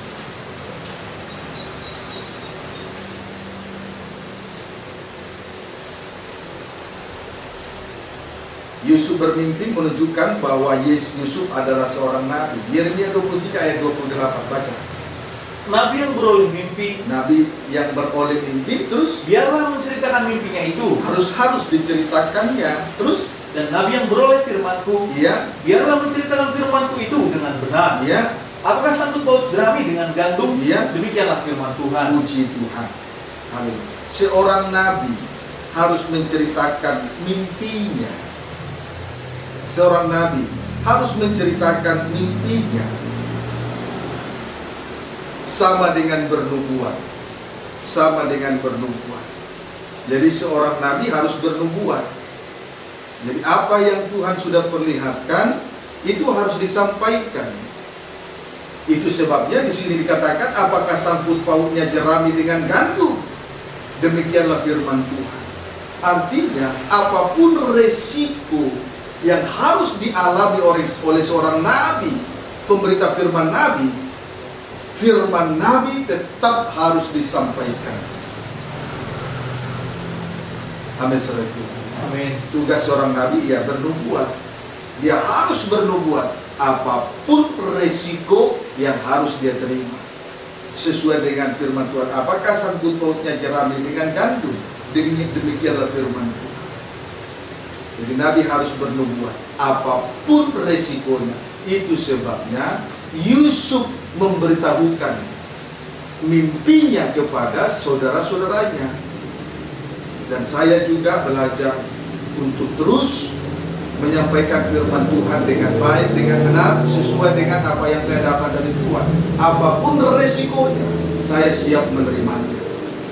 Yusuf bermimpi menunjukkan bahwa Yusuf adalah seorang nabi. Yeremia dua puluh tiga ayat dua puluh delapan, baca. Nabi yang beroleh mimpi, Nabi yang beroleh mimpi, terus biarlah menceritakan mimpinya itu. harus harus diceritakannya, terus Dan Nabi yang beroleh firmanku, iya, biarlah menceritakan firmanku itu dengan benar. iya, Apakah sangkut paut jerami dengan gandum? iya. Demikianlah firman Tuhan. Puji Tuhan. Amin. Seorang nabi harus menceritakan mimpinya. Seorang nabi harus menceritakan mimpinya. Sama dengan bernubuat. Sama dengan bernubuat. Jadi seorang nabi harus bernubuat. Jadi apa yang Tuhan sudah perlihatkan itu harus disampaikan. Itu sebabnya di sini dikatakan, apakah sangkut pautnya jerami dengan gandum? Demikianlah firman Tuhan. Artinya apapun resiko yang harus dialami oleh, oleh seorang nabi, pemberita firman nabi, firman nabi tetap harus disampaikan. Amin. Amin. Tugas seorang nabi ya bernubuat. Dia harus bernubuat apapun resiko yang harus dia terima, sesuai dengan firman Tuhan. Apakah sangkut pautnya jerami dengan gandum? Demikianlah firman Tuhan. Jadi nabi harus bernubuat apapun resikonya. Itu sebabnya Yusuf memberitahukan mimpinya kepada saudara-saudaranya. Dan saya juga belajar untuk terus menyampaikan firman Tuhan dengan baik, dengan benar, sesuai dengan apa yang saya dapat dari Tuhan. Apapun resikonya, saya siap menerimanya.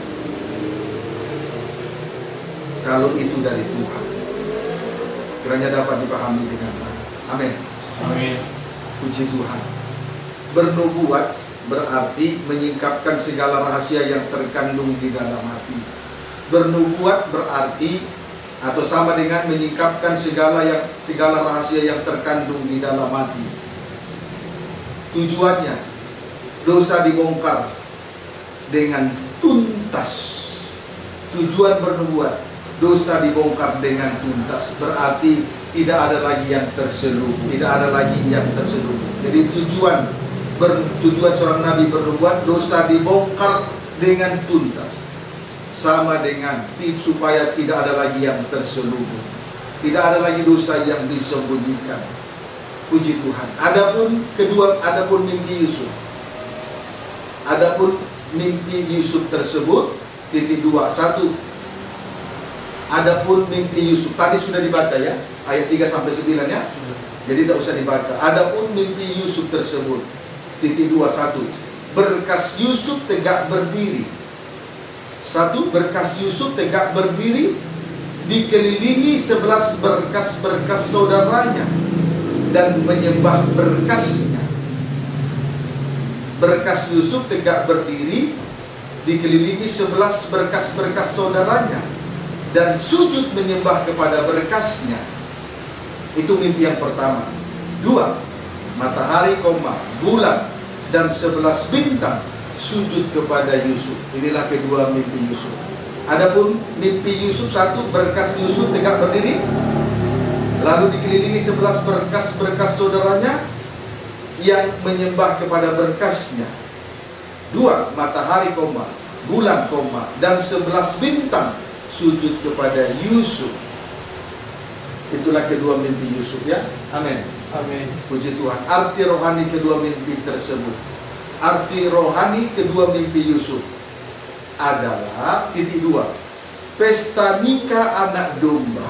Kalau itu dari Tuhan, kiranya dapat dipahami dengan baik. Amin. Amin. Puji Tuhan. Bernubuat berarti menyingkapkan segala rahasia yang terkandung di dalam hati. Bernubuat berarti atau sama dengan menyingkapkan segala yang segala rahasia yang terkandung di dalam hati. Tujuannya dosa dibongkar dengan tuntas. Tujuan bernubuat, dosa dibongkar dengan tuntas, berarti tidak ada lagi yang terselubung, tidak ada lagi yang terselubung. Jadi tujuan ber, tujuan seorang nabi bernubuat, dosa dibongkar dengan tuntas. Sama dengan supaya tidak ada lagi yang terselubung, tidak ada lagi dosa yang disembunyikan. Puji Tuhan. Adapun kedua, adapun mimpi Yusuf, adapun mimpi Yusuf tersebut, titik dua, satu. Adapun mimpi Yusuf tadi sudah dibaca ya, ayat tiga sampai sembilan ya. Jadi tidak usah dibaca. Adapun mimpi Yusuf tersebut, titik dua, satu. Berkas Yusuf tegak berdiri. Satu, berkas Yusuf tegak berdiri, dikelilingi sebelas berkas-berkas saudaranya, dan menyembah berkasnya. Berkas Yusuf tegak berdiri, dikelilingi sebelas berkas-berkas saudaranya, dan sujud menyembah kepada berkasnya. Itu mimpi yang pertama. Dua, matahari, koma, bulan, dan sebelas bintang sujud kepada Yusuf. Inilah kedua mimpi Yusuf. Adapun mimpi Yusuf, satu, berkas Yusuf tegak berdiri, lalu dikelilingi sebelas berkas-berkas saudaranya yang menyembah kepada berkasnya. Dua, matahari, koma, bulan, koma, dan sebelas bintang sujud kepada Yusuf. Itulah kedua mimpi Yusuf ya. Amin. Amin. Puji Tuhan. Arti rohani kedua mimpi tersebut. Arti rohani kedua mimpi Yusuf adalah titik dua, pesta nikah anak domba.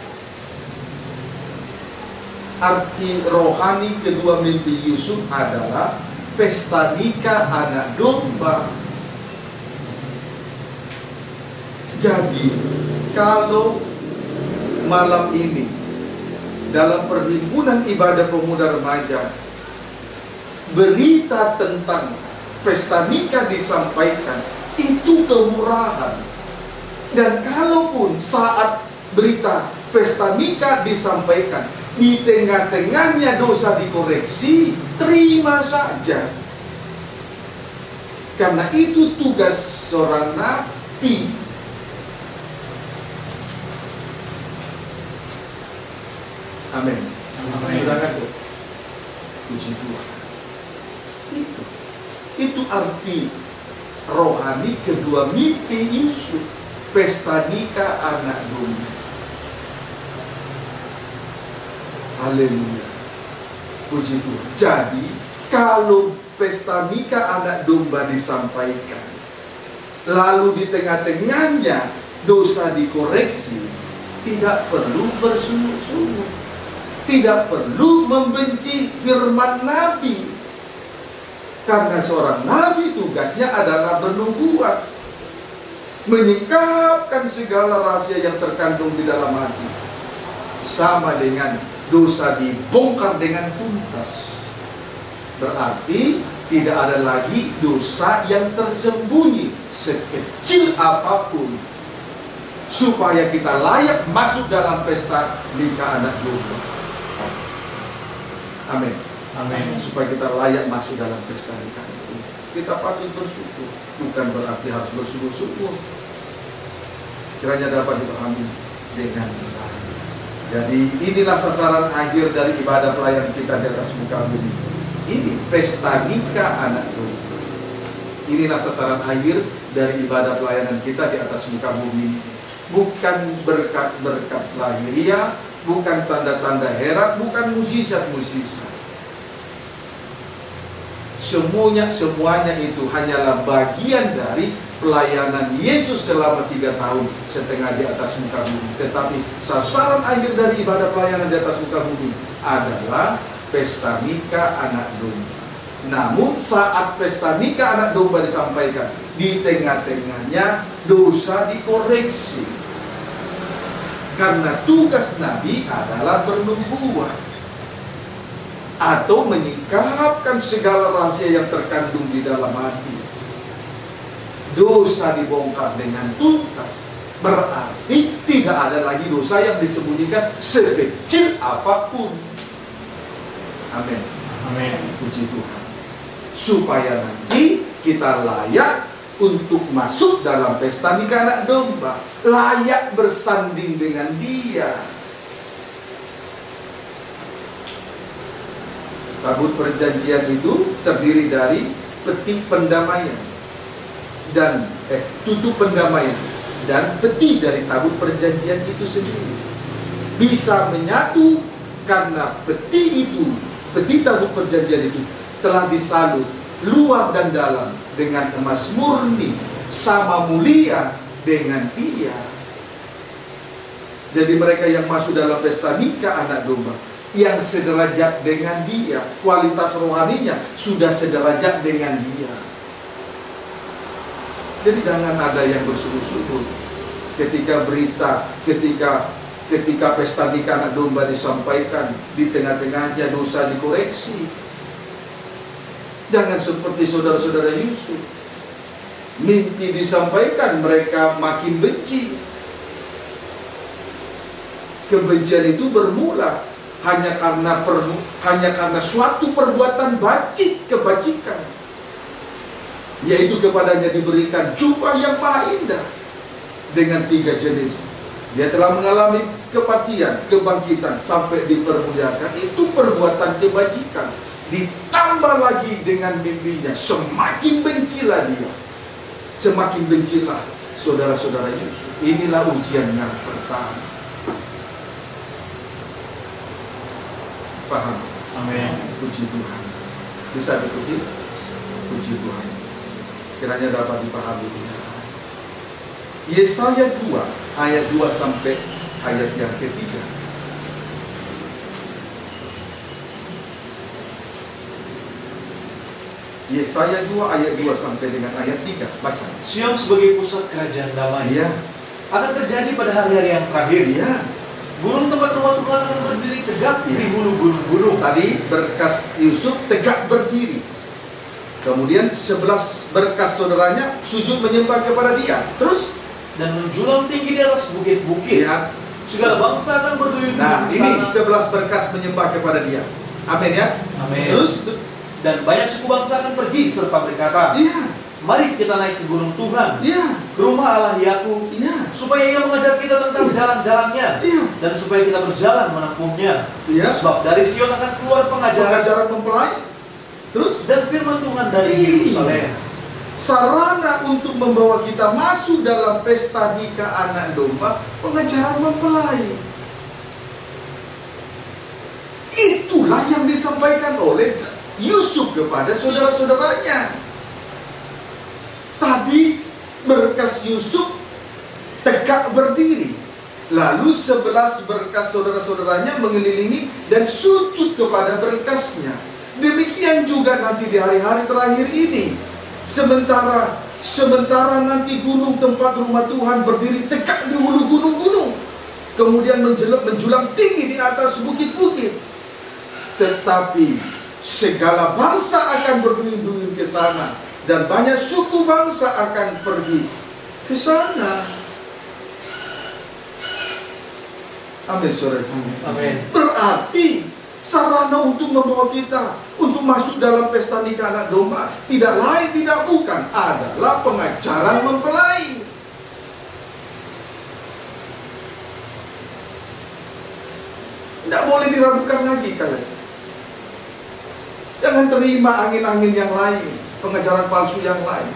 Arti rohani kedua mimpi Yusuf adalah pesta nikah anak domba. Jadi kalau malam ini dalam perhimpunan ibadah pemuda remaja berita tentang pesta nikah disampaikan, itu kemurahan. Dan kalaupun saat berita pesta nikah disampaikan, di tengah-tengahnya dosa dikoreksi, terima saja. Karena itu tugas seorang nabi. Amin. Amin. Puji Tuhan. Itu, itu arti rohani kedua mimpi Yusuf, pesta nikah anak domba. Haleluya. Puji Tuhan. Jadi kalau pesta nikah anak domba disampaikan, lalu di tengah-tengahnya dosa dikoreksi, tidak perlu bersungut-sungut, tidak perlu membenci firman Nabi. Karena seorang nabi tugasnya adalah bernubuat, menyingkapkan segala rahasia yang terkandung di dalam hati. Sama dengan dosa dibongkar dengan tuntas. Berarti tidak ada lagi dosa yang tersembunyi, sekecil apapun, supaya kita layak masuk dalam pesta nikah anak domba. Amin. Amin. Supaya kita layak masuk dalam pesta nikah itu, kita patut bersyukur, bukan berarti harus bersungguh-sungguh. Kiranya dapat dipahami dengan baik. Jadi inilah sasaran akhir dari ibadah pelayanan kita di atas muka bumi. Ini pesta nikah anak domba. Inilah sasaran akhir dari ibadah pelayanan kita di atas muka bumi. Bukan berkat-berkat lahiriah, bukan tanda-tanda herat, bukan mukjizat-mukjizat. Semuanya, semuanya itu hanyalah bagian dari pelayanan Yesus selama tiga tahun setengah di atas muka bumi. Tetapi sasaran akhir dari ibadah pelayanan di atas muka bumi adalah pesta nikah anak domba. Namun saat pesta nikah anak domba disampaikan, di tengah-tengahnya dosa dikoreksi. Karena tugas Nabi adalah bernubuat atau menyingkapkan segala rahasia yang terkandung di dalam hati. Dosa dibongkar dengan tuntas, berarti tidak ada lagi dosa yang disembunyikan sekecil apapun. Amin. Amin. Puji Tuhan. Supaya nanti kita layak untuk masuk dalam pesta nikah anak domba, layak bersanding dengan Dia. Tabut perjanjian itu terdiri dari peti pendamaian dan eh, tutup pendamaian dan peti dari tabut perjanjian itu sendiri bisa menyatu karena peti itu, peti tabut perjanjian itu telah disalut luar dan dalam dengan emas murni, sama mulia dengan Dia. Jadi mereka yang masuk dalam pesta nikah anak domba, yang sederajat dengan Dia, kualitas rohaninya sudah sederajat dengan Dia. Jadi jangan ada yang bersungguh-sungguh ketika berita, ketika ketika pesta nikah anak domba disampaikan, di tengah-tengahnya dosa dikoreksi. Jangan seperti saudara-saudara Yusuf, mimpi disampaikan mereka makin benci. Kebencian itu bermula hanya karena perlu, hanya karena suatu perbuatan bacik, kebacikan, yaitu kepadanya diberikan jubah yang maha indah dengan tiga jenis. Dia telah mengalami kematian, kebangkitan, sampai dipermuliakan. Itu perbuatan kebajikan. Ditambah lagi dengan mimpinya, semakin bencilah dia, semakin bencilah saudara-saudara Yusuf. Inilah ujian yang pertama. Paham? Amin. Puji Tuhan. Bisa diikuti? Puji Tuhan. Kiranya dapat dipahami. Yesaya dua ayat dua sampai ayat yang ketiga. Yesaya dua ayat dua sampai dengan ayat tiga. Baca. Sion sebagai pusat kerajaan damai, Ya. akan terjadi pada hari-hari yang terakhir. Ya. Gunung tempat rumah Tuhan akan berdiri tegak Ya. di hulu gunung-gunung. Tadi berkas Yusuf tegak berdiri. Kemudian sebelas berkas saudaranya sujud menyembah kepada dia. Terus Dan menjulang tinggi di atas bukit-bukit. lihat. Segala bangsa akan berduyun Nah, di ini sana. sebelas berkas menyembah kepada dia. Amin ya. Amin. Terus, Dan banyak suku bangsa akan pergi serta berkata, iya, mari kita naik ke gunung Tuhan, iya, ke rumah Allah Yakub, iya, supaya ia mengajar kita tentang jalan-jalannya, iya, dan supaya kita berjalan menempuhnya. iya. Sebab dari Sion akan keluar pengajaran Pengajaran mempelai. Terus, dan firman Tuhan dari Iya. Yerusalem. sarana untuk membawa kita masuk dalam pesta nikah anak domba, pengajaran mempelai. Itulah yang disampaikan oleh Yusuf kepada saudara-saudaranya. Tadi berkas Yusuf tegak berdiri. Lalu sebelas berkas saudara-saudaranya mengelilingi dan sujud kepada berkasnya. Demikian juga nanti di hari-hari terakhir ini. Sementara sementara nanti gunung tempat rumah Tuhan berdiri tegak di hulu gunung-gunung, kemudian menjelap menjulang tinggi di atas bukit-bukit. Tetapi segala bangsa akan berduyun-duyun ke sana, dan banyak suku bangsa akan pergi ke sana. Amin, saudara. Amin. Berarti sarana untuk membawa kita untuk masuk dalam pesta nikah anak domba tidak lain tidak bukan adalah pengajaran mempelai. Tidak boleh diragukan lagi kalian. Jangan terima angin-angin yang lain, pengajaran palsu yang lain.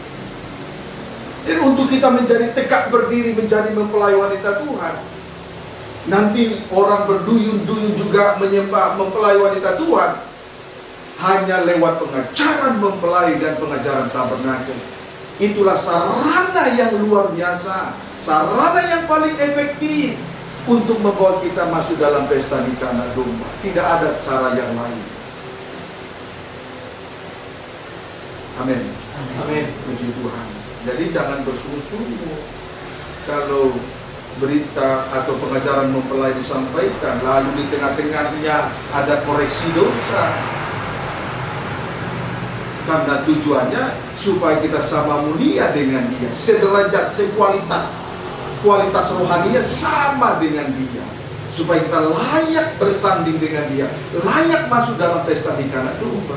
Jadi untuk kita menjadi tegak berdiri, menjadi mempelai wanita Tuhan, nanti orang berduyun-duyun juga menyembah mempelai wanita Tuhan, hanya lewat pengajaran mempelai dan pengajaran tabernakel. Itulah sarana yang luar biasa, sarana yang paling efektif untuk membawa kita masuk dalam pesta nikah anak domba. Tidak ada cara yang lain. Amin. Amin. Puji Tuhan. Jadi jangan bersungguh-sungguh kalau berita atau pengajaran mempelai disampaikan, lalu di tengah-tengahnya ada koreksi dosa. Karena tujuannya supaya kita sama mulia dengan dia, sederajat, sekualitas, kualitas rohaninya sama dengan dia, supaya kita layak bersanding dengan dia, layak masuk dalam pesta nikah anak domba.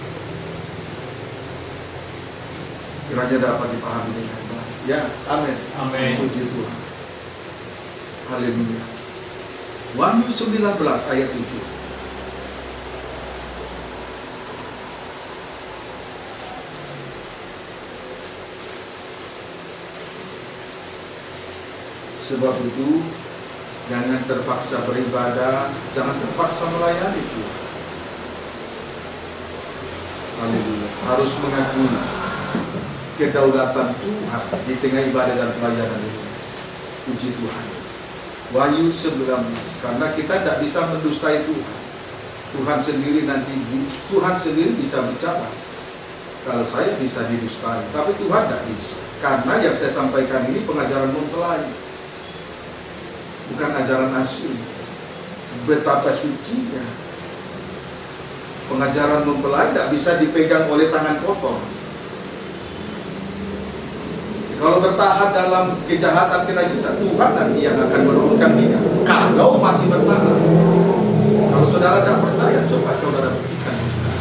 Kiranya dapat dipahami dengan baik. Ya, amin. Amin. Puji Tuhan. Haleluya. Wahyu sembilan belas ayat tujuh. Sebab itu jangan terpaksa beribadah, jangan terpaksa melayani Tuhan. Haleluya. Harus mengakui kedaulatan Tuhan di tengah ibadah dan pelayanan ini. Puji Tuhan. Wahyu sembilan belas. Karena kita tidak bisa mendustai Tuhan. Tuhan sendiri nanti, Tuhan sendiri bisa bicara. Kalau saya bisa didustai, tapi Tuhan tidak bisa. Karena yang saya sampaikan ini pengajaran mempelai, bukan ajaran asli. Betapa sucinya. Pengajaran mempelai tidak bisa dipegang oleh tangan kotor. Kalau bertahan dalam kejahatan kenajisan, Tuhan nanti yang akan menurunkan dia. Kalau masih bertahan. Kalau saudara tidak percaya, coba saudara buktikan.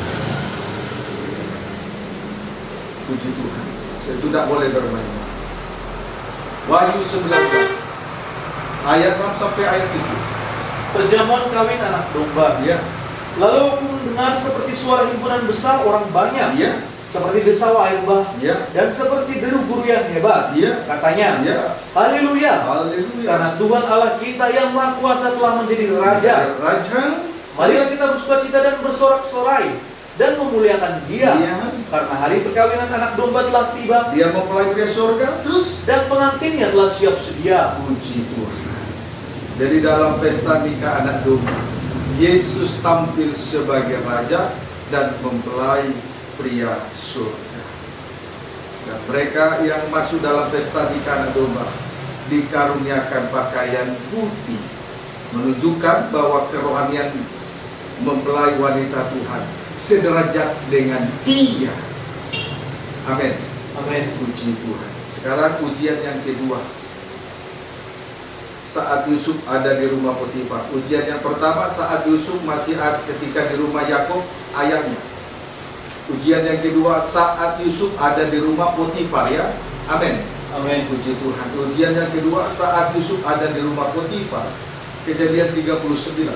Puji Tuhan. Saya tidak boleh bermain. Wahyu sembilan belas ayat enam sampai ayat tujuh. Perjamuan kawin anak domba. Ya. Lalu aku mendengar seperti suara himpunan besar orang banyak, Ya. seperti desawa air bah, Ya. dan seperti deru guru yang hebat. Ya. Katanya, Ya. Haleluya, Haleluya. karena Tuhan Allah kita yang Maha Kuasa telah menjadi Raja. Raja. Marilah kita bersukacita dan bersorak-sorai dan memuliakan Dia, Dia. karena hari perkawinan anak domba telah tiba Dia mempelai pria surga. Terus dan pengantinnya telah siap sedia. puji Tuhan. Jadi dalam pesta nikah anak domba, Yesus tampil sebagai raja dan mempelai pria surga. Dan mereka yang masuk dalam pesta nikah anak domba dikaruniakan pakaian putih, menunjukkan bahwa kerohanian mempelai wanita Tuhan sederajat dengan dia. Amin. Amin. Puji Tuhan. Sekarang ujian yang kedua. Saat Yusuf ada di rumah Potifar. Ujian yang pertama saat Yusuf masih ada ketika di rumah Yakub ayahnya. Ujian yang kedua saat Yusuf ada di rumah Potifar, ya. Amin. Amin. Puji Tuhan. Ujian yang kedua saat Yusuf ada di rumah Potifar. Kejadian tiga puluh sembilan.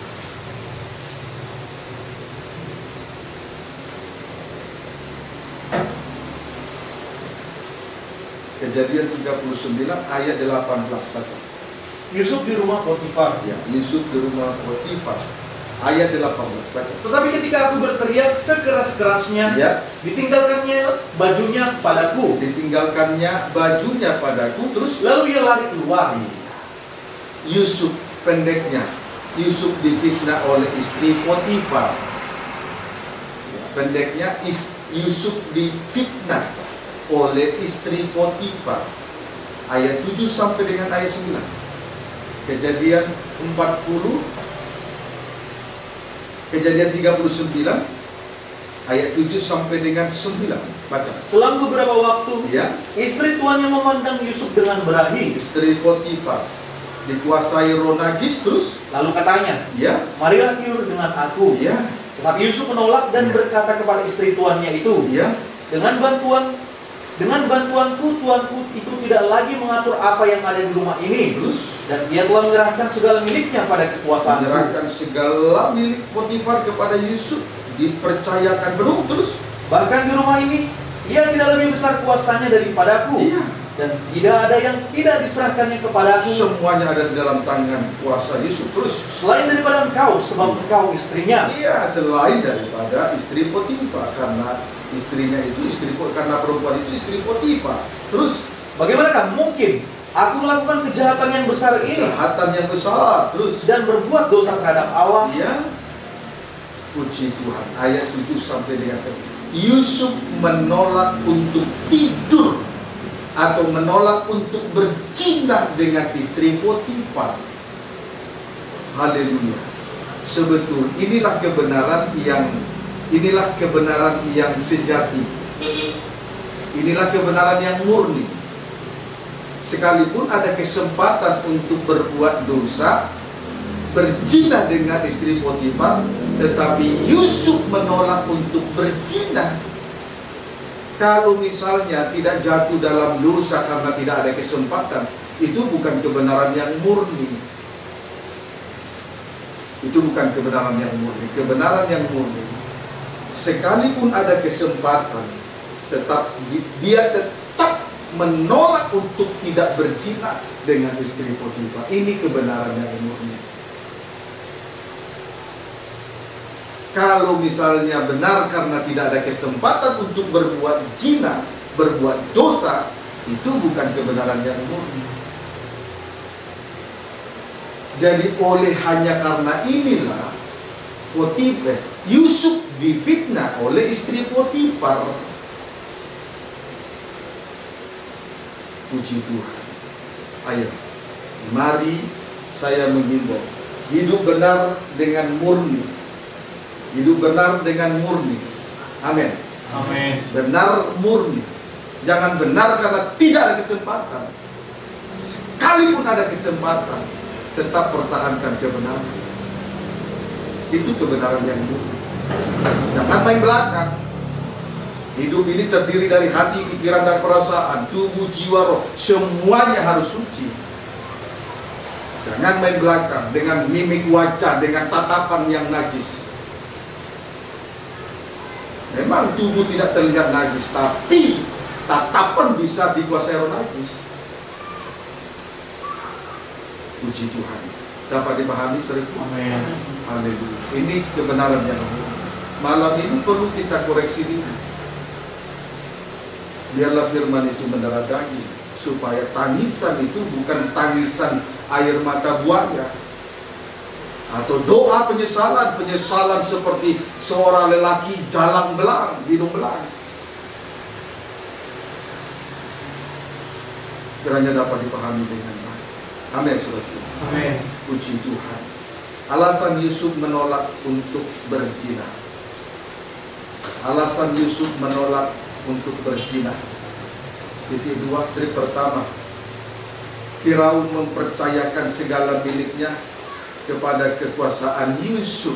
Kejadian tiga puluh sembilan ayat delapan belas, baca. Yusuf di rumah Potifar. Ya, Yusuf di rumah Potifar. Ayat delapan belas, baca. Tetapi ketika aku berteriak sekeras-kerasnya, Ya, ditinggalkannya bajunya padaku. ditinggalkannya bajunya padaku, terus Lalu ia lari keluar. Yusuf, pendeknya, Yusuf difitnah oleh istri Potifar. Pendeknya, is, Yusuf difitnah oleh istri Potifar. Ayat tujuh sampai dengan ayat sembilan. Kejadian empat puluh, Kejadian tiga puluh sembilan ayat tujuh sampai dengan sembilan. Baca. Selang beberapa waktu, Ya, istri tuannya memandang Yusuf dengan berahi. istri Potifar dikuasai roh najis, terus Lalu katanya, ya, marilah tidur dengan aku. ya, Tetapi Yusuf menolak dan Ya. berkata kepada istri tuannya itu, ya, dengan bantuan dengan bantuanku tuanku itu tidak lagi mengatur apa yang ada di rumah ini, terus dan dia telah menyerahkan segala miliknya pada kekuasaanku. menyerahkan segala milik Potifar kepada Yusuf, dipercayakan penuh, terus Bahkan di rumah ini ia tidak lebih besar kuasanya daripadaku, iya, dan tidak ada yang tidak diserahkannya kepadaku semuanya ada di dalam tangan kuasa Yusuf, terus selain daripada engkau, sebab engkau istrinya. iya, selain daripada istri Potifar, karena istrinya itu istri karena perempuan itu istri Potifar. Terus Bagaimanakah mungkin aku melakukan kejahatan yang besar ini kejahatan yang besar, terus dan berbuat dosa terhadap Allah? iya, puji Tuhan. Ayat tujuh sampai dengan sembilan. Yusuf menolak untuk tidur atau menolak untuk bercinta dengan istri Potifar. Haleluya. Sebetul inilah kebenaran yang inilah kebenaran yang sejati. Inilah kebenaran yang murni. Sekalipun ada kesempatan untuk berbuat dosa, berzina dengan istri Potifar, tetapi Yusuf menolak untuk berzina. Kalau misalnya tidak jatuh dalam dosa karena tidak ada kesempatan, itu bukan kebenaran yang murni. Itu bukan kebenaran yang murni. Kebenaran yang murni, sekalipun ada kesempatan, tetap dia tetap menolak untuk tidak berzina dengan istri Potifar. Ini kebenaran yang murni. Kalau misalnya benar karena tidak ada kesempatan untuk berbuat zina, berbuat dosa, itu bukan kebenaran yang murni. Jadi oleh hanya karena inilah Potifar, Yusuf difitnah oleh istri Potifar. Puji Tuhan. Ayo, mari saya menghimbau, hidup benar dengan murni. Hidup benar dengan murni. Amin. Amin. Benar murni. Jangan benar karena tidak ada kesempatan. Sekalipun ada kesempatan, tetap pertahankan kebenaran. Itu kebenaran yang murni. Jangan main belakang. Hidup ini terdiri dari hati, pikiran, dan perasaan, tubuh, jiwa, roh. Semuanya harus suci. Jangan main belakang dengan mimik wajah, dengan tatapan yang najis. Memang tubuh tidak terlihat najis, tapi tatapan bisa dikuasai roh najis. Puji Tuhan. Dapat dipahami seribu? Amin. Haleluya. Ini kebenaran yang malam ini perlu kita koreksi diri. Biarlah firman itu mendarah daging, supaya tangisan itu bukan tangisan air mata buaya, atau doa penyesalan, penyesalan seperti seorang lelaki jalang belang, hidung belang. Kiranya dapat dipahami dengan baik. Amin, saudara. Amin. Puji Tuhan. Alasan Yusuf menolak untuk berzina. Alasan Yusuf menolak untuk berzina. Titik dua, strip pertama. Firaun mempercayakan segala miliknya kepada kekuasaan Yusuf,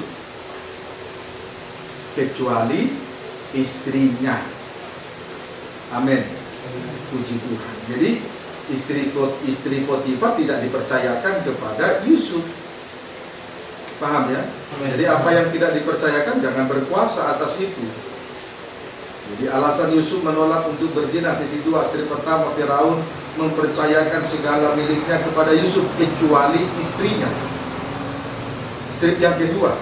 kecuali istrinya. Amin. Puji Tuhan. Jadi istri istri Potifar tidak dipercayakan kepada Yusuf. Paham ya? Amin. Jadi apa yang tidak dipercayakan jangan berkuasa atas itu. Jadi alasan Yusuf menolak untuk berzina. Titik dua, istri pertama, Firaun mempercayakan segala miliknya kepada Yusuf kecuali istrinya. Strip yang kedua,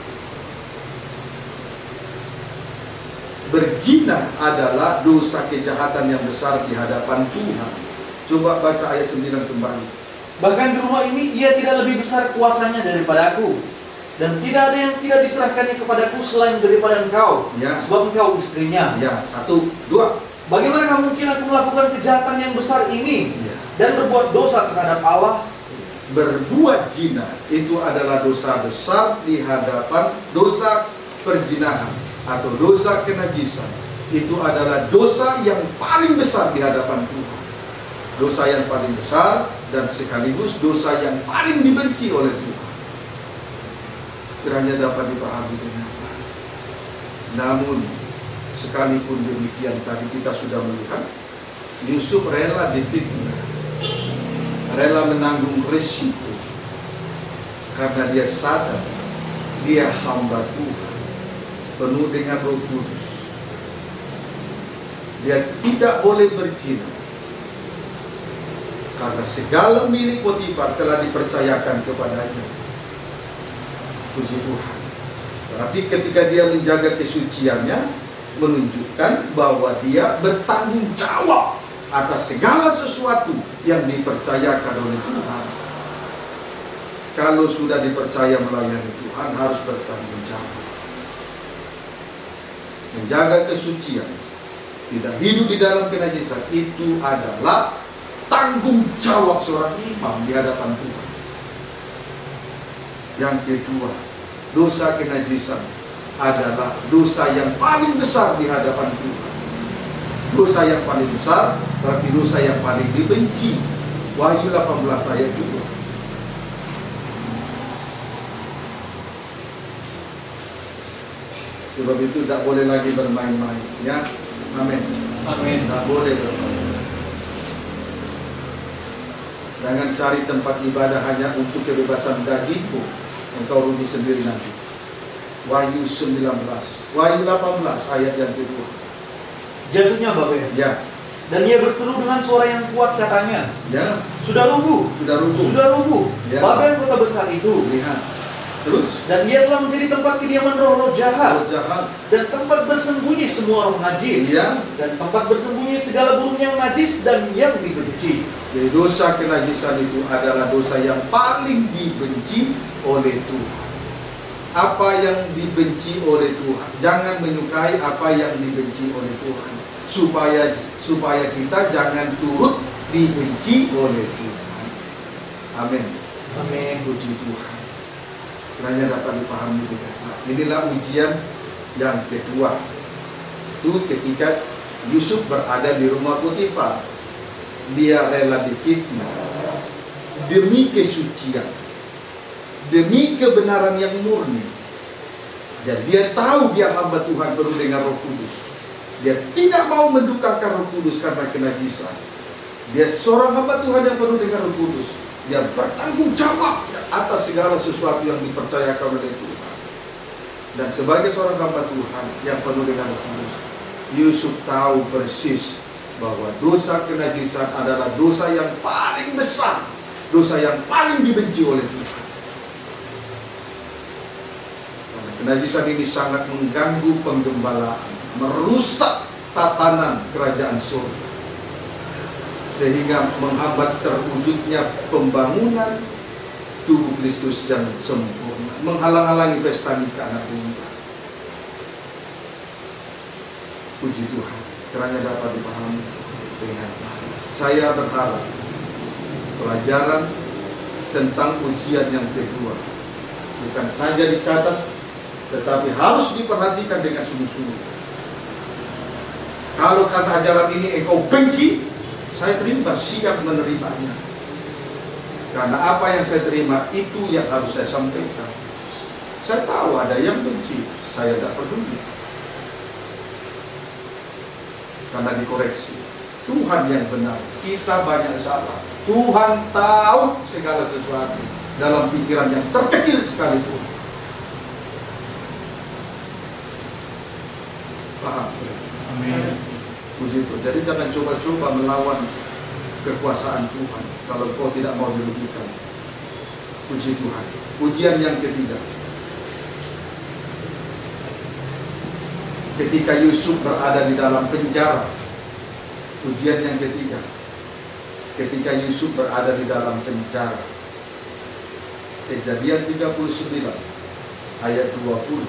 berzina adalah dosa kejahatan yang besar di hadapan Tuhan. Coba baca ayat sembilan kembali. Bahkan di rumah ini ia tidak lebih besar kuasanya daripada aku, dan tidak ada yang tidak diserahkannya kepadaku selain daripada engkau, Ya. sebab engkau istrinya. Ya, satu, dua. Bagaimana mungkin aku melakukan kejahatan yang besar ini Ya. dan berbuat dosa terhadap Allah? Berbuat zina itu adalah dosa besar di hadapan, dosa perzinahan atau dosa kenajisan. Itu adalah dosa yang paling besar di hadapan Tuhan. Dosa yang paling besar dan sekaligus dosa yang paling dibenci oleh Tuhan. Kiranya dapat dipahami dengan baik. Namun sekalipun demikian, tadi kita sudah melihat Yusuf rela difitnah, rela menanggung risiko karena dia sadar dia hamba Tuhan, penuh dengan Roh Kudus. Dia tidak boleh berzina karena segala milik Potifar telah dipercayakan kepadanya. Puji Tuhan. Berarti ketika dia menjaga kesuciannya, menunjukkan bahwa dia bertanggung jawab atas segala sesuatu yang dipercayakan oleh Tuhan. Kalau sudah dipercaya melayani Tuhan, harus bertanggung jawab. Menjaga kesucian, tidak hidup di dalam kenajisan, itu adalah tanggung jawab seorang imam di hadapan Tuhan. Yang kedua, dosa kenajisan adalah dosa yang paling besar di hadapan Tuhan. Dosa yang paling besar berarti dosa yang paling dibenci. Wahyu delapan belas ayat dua. Sebab itu tidak boleh lagi bermain-main, ya. Amin. Amin. Tidak boleh bermain. Jangan cari tempat ibadah hanya untuk kebebasan dagingmu. Engkau rugi sendiri nanti. Wahyu sembilan belas, Wahyu delapan belas ayat yang kedua. Jatuhnya Babel. Ya. Dan ia berseru dengan suara yang kuat katanya, Ya. sudah rubuh, Sudah rubuh. sudah rubuh, Ya. Babel kota besar itu. Lihat. Terus. Dan ia telah menjadi tempat kediaman roh-roh jahat, Roh jahat. dan tempat bersembunyi semua roh najis, Ya. dan tempat bersembunyi segala burung yang najis dan yang dibenci. Jadi dosa kenajisan itu adalah dosa yang paling dibenci oleh Tuhan. Apa yang dibenci oleh Tuhan, jangan menyukai apa yang dibenci oleh Tuhan, supaya supaya kita jangan turut dibenci oleh Tuhan. Amin. Amin. Puji Tuhan. Kiranya dapat dipahami dengan baik. Inilah ujian yang kedua. Itu ketika Yusuf berada di rumah Potifar, dia rela difitnah demi kesucian, demi kebenaran yang murni. Dan dia tahu dia hamba Tuhan penuh dengan Roh Kudus. Dia tidak mau mendukakan Roh Kudus karena kenajisan. Dia seorang hamba Tuhan yang penuh dengan Roh Kudus. Dia bertanggung jawab atas segala sesuatu yang dipercayakan oleh Tuhan. Dan sebagai seorang hamba Tuhan yang penuh dengan Roh Kudus, Yusuf tahu persis bahwa dosa kenajisan adalah dosa yang paling besar, dosa yang paling dibenci oleh Tuhan. Karena kenajisan ini sangat mengganggu penggembalaan, merusak tatanan kerajaan surga, sehingga menghambat terwujudnya pembangunan tubuh Kristus yang sempurna, menghalang-halangi pesta nikah anak domba. Puji Tuhan, kiranya dapat dipahami dengan baik. saya berharap pelajaran tentang ujian yang kedua bukan saja dicatat, tetapi harus diperhatikan dengan sungguh-sungguh. Kalau karena ajaran ini engkau benci, saya terima, siap menerimanya. Karena apa yang saya terima itu yang harus saya sampaikan. Saya tahu ada yang benci, saya tidak peduli. Karena dikoreksi. Tuhan yang benar, kita banyak salah. Tuhan tahu segala sesuatu dalam pikiran yang terkecil sekalipun. Paham? Amin. Puji Tuhan. Jadi jangan coba-coba melawan kekuasaan Tuhan kalau kau tidak mau dirugikan. Puji Tuhan. Ujian yang ketiga. Ketika Yusuf berada di dalam penjara. Ujian yang ketiga. Ketika Yusuf berada di dalam penjara. Kejadian tiga puluh sembilan ayat dua puluh.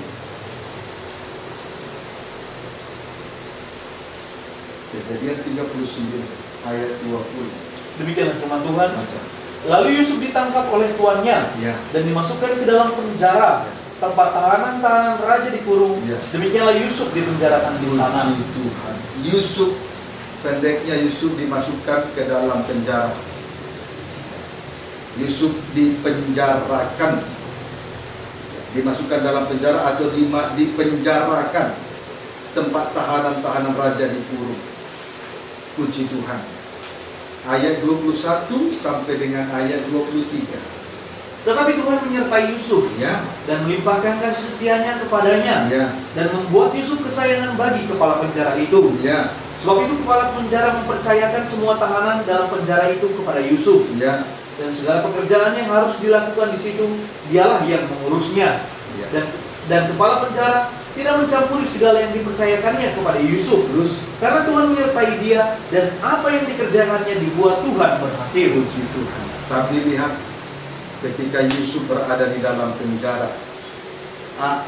Kejadian tiga puluh sembilan ayat dua puluh. Demikianlah firman Tuhan. Lalu Yusuf ditangkap oleh tuannya Ya. dan dimasukkan ke dalam penjara, tempat tahanan-tahanan raja dikurung. Ya. Demikianlah Yusuf dipenjarakan di sana. Puji Tuhan. Yusuf, pendeknya Yusuf dimasukkan ke dalam penjara. Yusuf dipenjarakan, dimasukkan dalam penjara atau dima, dipenjarakan, tempat tahanan-tahanan raja dikurung. Puji Tuhan. Ayat dua puluh satu sampai dengan ayat dua puluh tiga. Tetapi Tuhan menyertai Yusuf Ya, dan melimpahkan kasih setianya kepadanya, ya, dan membuat Yusuf kesayangan bagi kepala penjara itu. ya, Sebab itu kepala penjara mempercayakan semua tahanan dalam penjara itu kepada Yusuf, ya, dan segala pekerjaan yang harus dilakukan di situ dialah yang mengurusnya. ya. Dan dan kepala penjara tidak mencampuri segala yang dipercayakannya kepada Yusuf, Terus, karena Tuhan menyertai dia dan apa yang dikerjakannya dibuat Tuhan berhasil. puji Tuhan. Tapi lihat, ketika Yusuf berada di dalam penjara, A,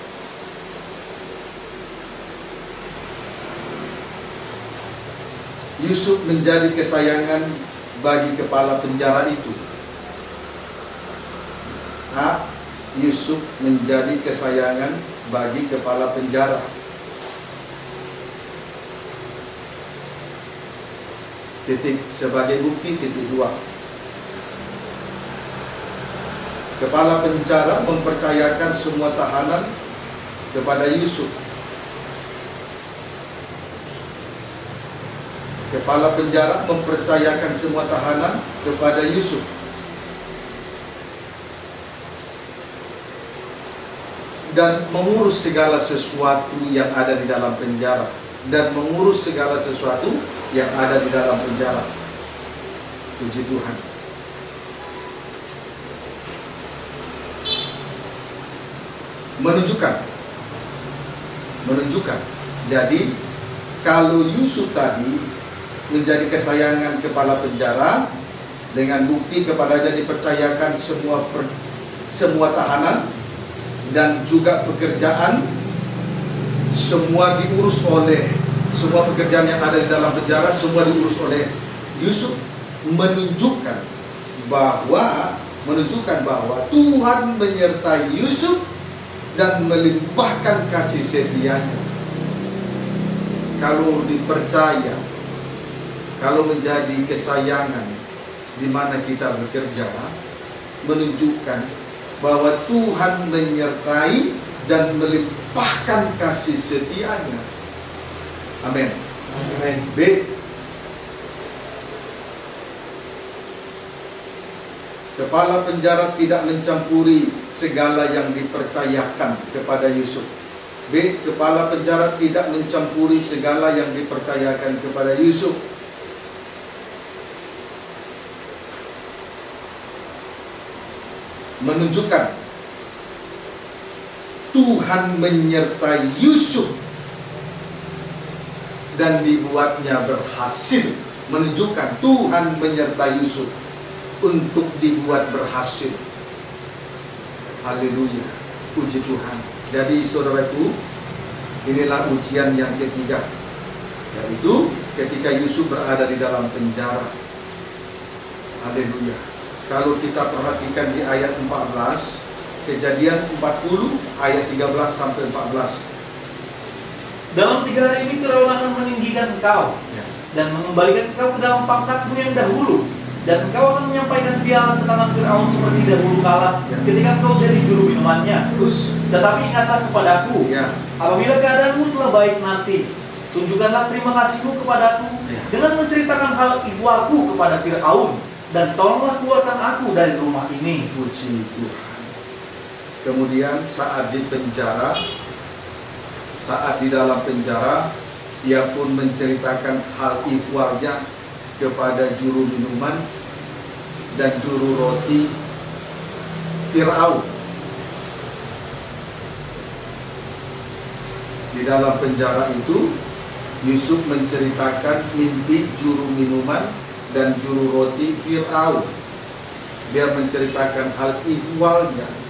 Yusuf menjadi kesayangan bagi kepala penjara itu. A, Yusuf menjadi kesayangan bagi kepala penjara. Titik sebagai bukti, titik dua. Kepala penjara mempercayakan semua tahanan kepada Yusuf. Kepala penjara mempercayakan semua tahanan kepada Yusuf. Dan mengurus segala sesuatu yang ada di dalam penjara. Dan mengurus segala sesuatu yang ada di dalam penjara. Puji Tuhan. Menunjukkan. Menunjukkan. Jadi, kalau Yusuf tadi menjadi kesayangan kepala penjara, dengan bukti kepadanya dipercayakan semua per, semua tahanan, dan juga pekerjaan, semua diurus oleh, semua pekerjaan yang ada di dalam penjara, semua diurus oleh Yusuf, menunjukkan bahwa menunjukkan bahwa Tuhan menyertai Yusuf dan melimpahkan kasih setianya. Kalau dipercaya, kalau menjadi kesayangan di mana kita bekerja, menunjukkan bahwa Tuhan menyertai dan melimpahkan kasih setianya. Amin. Amin. B, kepala penjara tidak mencampuri segala yang dipercayakan kepada Yusuf. B, kepala penjara tidak mencampuri segala yang dipercayakan kepada Yusuf. Menunjukkan Tuhan menyertai Yusuf dan dibuatnya berhasil. Menunjukkan Tuhan menyertai Yusuf untuk dibuat berhasil. Haleluya. Puji Tuhan. Jadi saudaraku, inilah ujian yang ketiga, yaitu ketika Yusuf berada di dalam penjara. Haleluya. Kalau kita perhatikan di ayat empat belas, Kejadian empat puluh ayat tiga belas sampai empat belas. Dalam tiga hari ini Firaun akan meninggikan engkau Ya. dan mengembalikan engkau ke dalam pangkatmu yang dahulu, dan engkau akan menyampaikan piala ke tangan Firaun seperti dahulu kala, Ya. ketika engkau jadi juru minumannya. Terus, Tetapi ingatlah kepadaku, ya, apabila keadaanmu telah baik nanti, tunjukkanlah terima kasihmu kepadaku Ya. dengan menceritakan hal ihwalku kepada Firaun, dan tolonglah keluarkan aku dari rumah ini. puji Tuhan. Kemudian saat di penjara, saat di dalam penjara, ia pun menceritakan hal ihwalnya kepada juru minuman dan juru roti Firaun. Di dalam penjara itu, Yusuf menceritakan mimpi juru minuman dan juru roti Firaun. Dia menceritakan hal ihwalnya.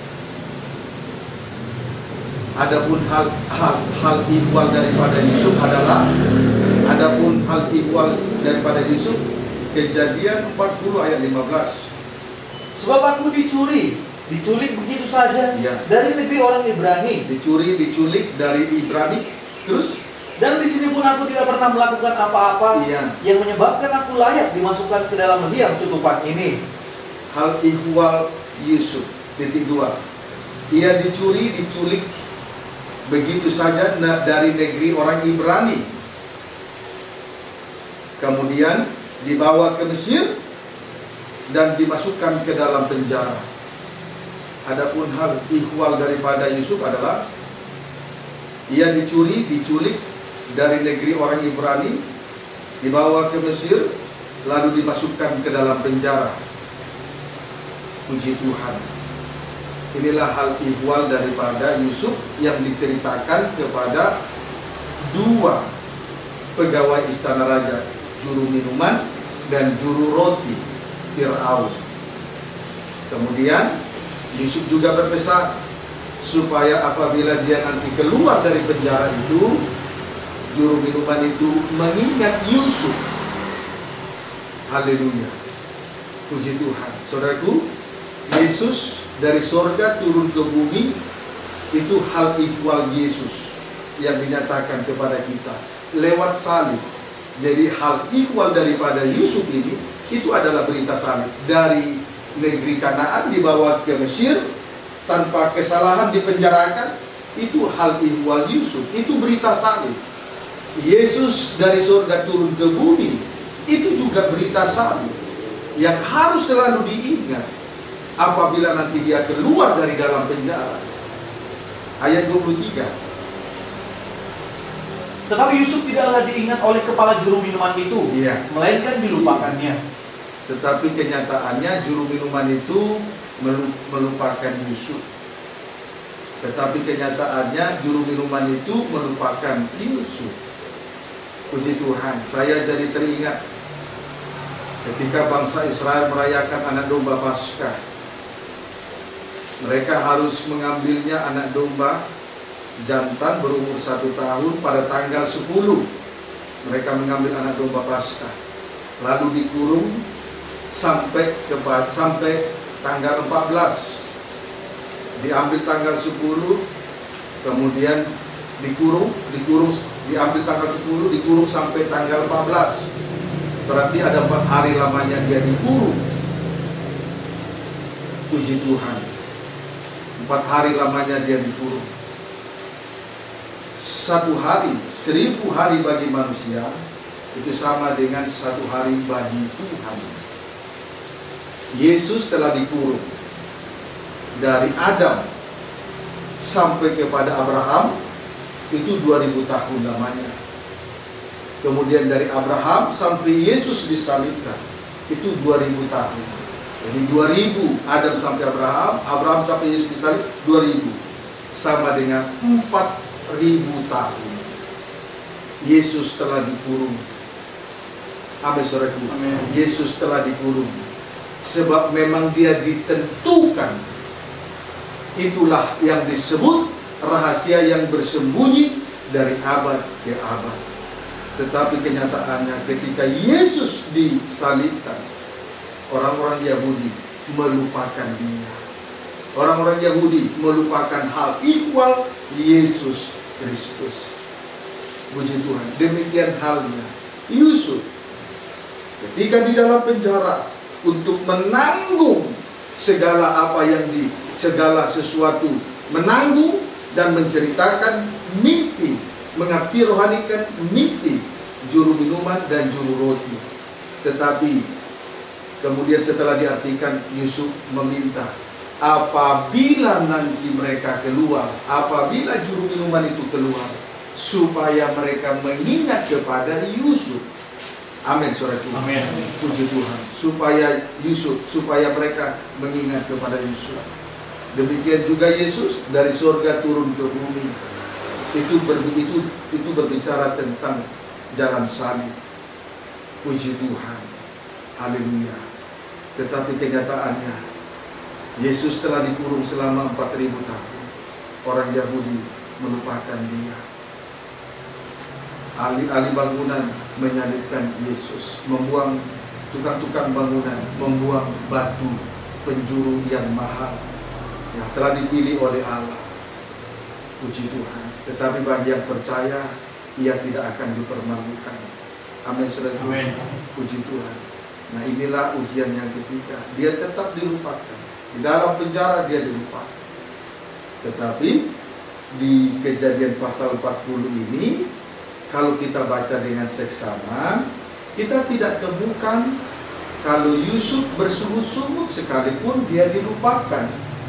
Adapun hal hal hal ihwal daripada Yusuf adalah adapun hal ihwal daripada Yusuf, Kejadian empat puluh ayat lima belas. Sebab aku dicuri, diculik begitu saja Ya. dari negeri orang Ibrani, Dicuri, diculik dari Ibrani. Terus, dan di sini pun aku tidak pernah melakukan apa-apa Iya. yang menyebabkan aku layak dimasukkan ke dalam liang tutupan ini. hal ihwal Yusuf. Titik dua. Ia dicuri, diculik begitu saja na- dari negeri orang Ibrani. Kemudian dibawa ke Mesir dan dimasukkan ke dalam penjara. Adapun hal ihwal daripada Yusuf adalah ia dicuri, diculik dari negeri orang Ibrani, dibawa ke Mesir, lalu dimasukkan ke dalam penjara. Puji Tuhan. Inilah hal ihwal daripada Yusuf yang diceritakan kepada dua pegawai istana raja, juru minuman dan juru roti Firaun. Kemudian Yusuf juga berpesan supaya apabila dia nanti keluar dari penjara itu, juru minuman itu mengingat Yusuf. Haleluya. Puji Tuhan. Saudaraku, Yesus dari sorga turun ke bumi, itu hal ihwal Yesus yang dinyatakan kepada kita lewat salib. Jadi hal ihwal daripada Yusuf ini, itu adalah berita salib. Dari negeri Kanaan dibawa ke Mesir, tanpa kesalahan dipenjarakan, itu hal ihwal Yusuf, itu berita salib. Yesus dari surga turun ke bumi, itu juga berita salib yang harus selalu diingat apabila nanti dia keluar dari dalam penjara. Ayat dua puluh tiga. Tetapi Yusuf tidaklah diingat oleh kepala juru minuman itu, Iya. melainkan dilupakannya. Tetapi kenyataannya juru minuman itu melu- melupakan Yusuf. Tetapi kenyataannya juru minuman itu melupakan Yusuf. Puji Tuhan, saya jadi teringat ketika bangsa Israel merayakan anak domba Paskah. Mereka harus mengambilnya anak domba jantan berumur satu tahun pada tanggal sepuluh. Mereka mengambil anak domba Paskah, lalu dikurung sampai ke sampai tanggal empat belas. Diambil tanggal sepuluh, kemudian dikurung, dikurung, diambil tanggal sepuluh, dikurung sampai tanggal empat belas. Berarti ada empat hari lamanya dia dikurung. Puji Tuhan, empat hari lamanya dia dikurung. Satu hari, seribu hari bagi manusia itu sama dengan satu hari bagi Tuhan. Yesus telah dikurung dari Adam sampai kepada Abraham, itu dua ribu tahun lamanya. Kemudian dari Abraham sampai Yesus disalibkan, itu dua ribu tahun. Jadi dua ribu Adam sampai Abraham, Abraham sampai Yesus disalib, dua ribu. Sama dengan empat ribu tahun. Yesus telah dikurung. Amin, saudaraku. Amin. Yesus telah dikurung. Sebab memang dia ditentukan. Itulah yang disebut rahasia yang bersembunyi dari abad ke abad. Tetapi kenyataannya ketika Yesus disalibkan, orang-orang Yahudi melupakan dia. Orang-orang Yahudi melupakan hal ihwal Yesus Kristus. Puji Tuhan. Demikian halnya Yusuf ketika di dalam penjara untuk menanggung segala apa yang di segala sesuatu, menanggung dan menceritakan mimpi, mengaktifkan mimpi juru minuman dan juru roti. Tetapi kemudian setelah diartikan, Yusuf meminta apabila nanti mereka keluar, apabila juru minuman itu keluar, supaya mereka mengingat kepada Yusuf. Amin, saudaraku. Amin. Puji Tuhan. Supaya Yusuf, supaya mereka mengingat kepada Yusuf. Demikian juga Yesus dari surga turun ke bumi. Itu ber, itu itu berbicara tentang jalan salib. Puji Tuhan. Haleluya. Tetapi kenyataannya Yesus telah dikurung selama empat ribu tahun. Orang Yahudi melupakan dia. Ahli-ahli bangunan menyalibkan Yesus, membuang tukang-tukang bangunan, membuang batu penjuru yang mahal yang telah dipilih oleh Allah. Puji Tuhan. Tetapi bagi yang percaya, ia tidak akan dipermalukan. Amin, saudara. Amin. Puji Tuhan. Nah, inilah ujian yang ketiga. Dia tetap dilupakan. Di dalam penjara dia dilupakan. Tetapi di Kejadian pasal empat puluh ini, kalau kita baca dengan seksama, kita tidak temukan kalau Yusuf bersungut-sungut sekalipun dia dilupakan.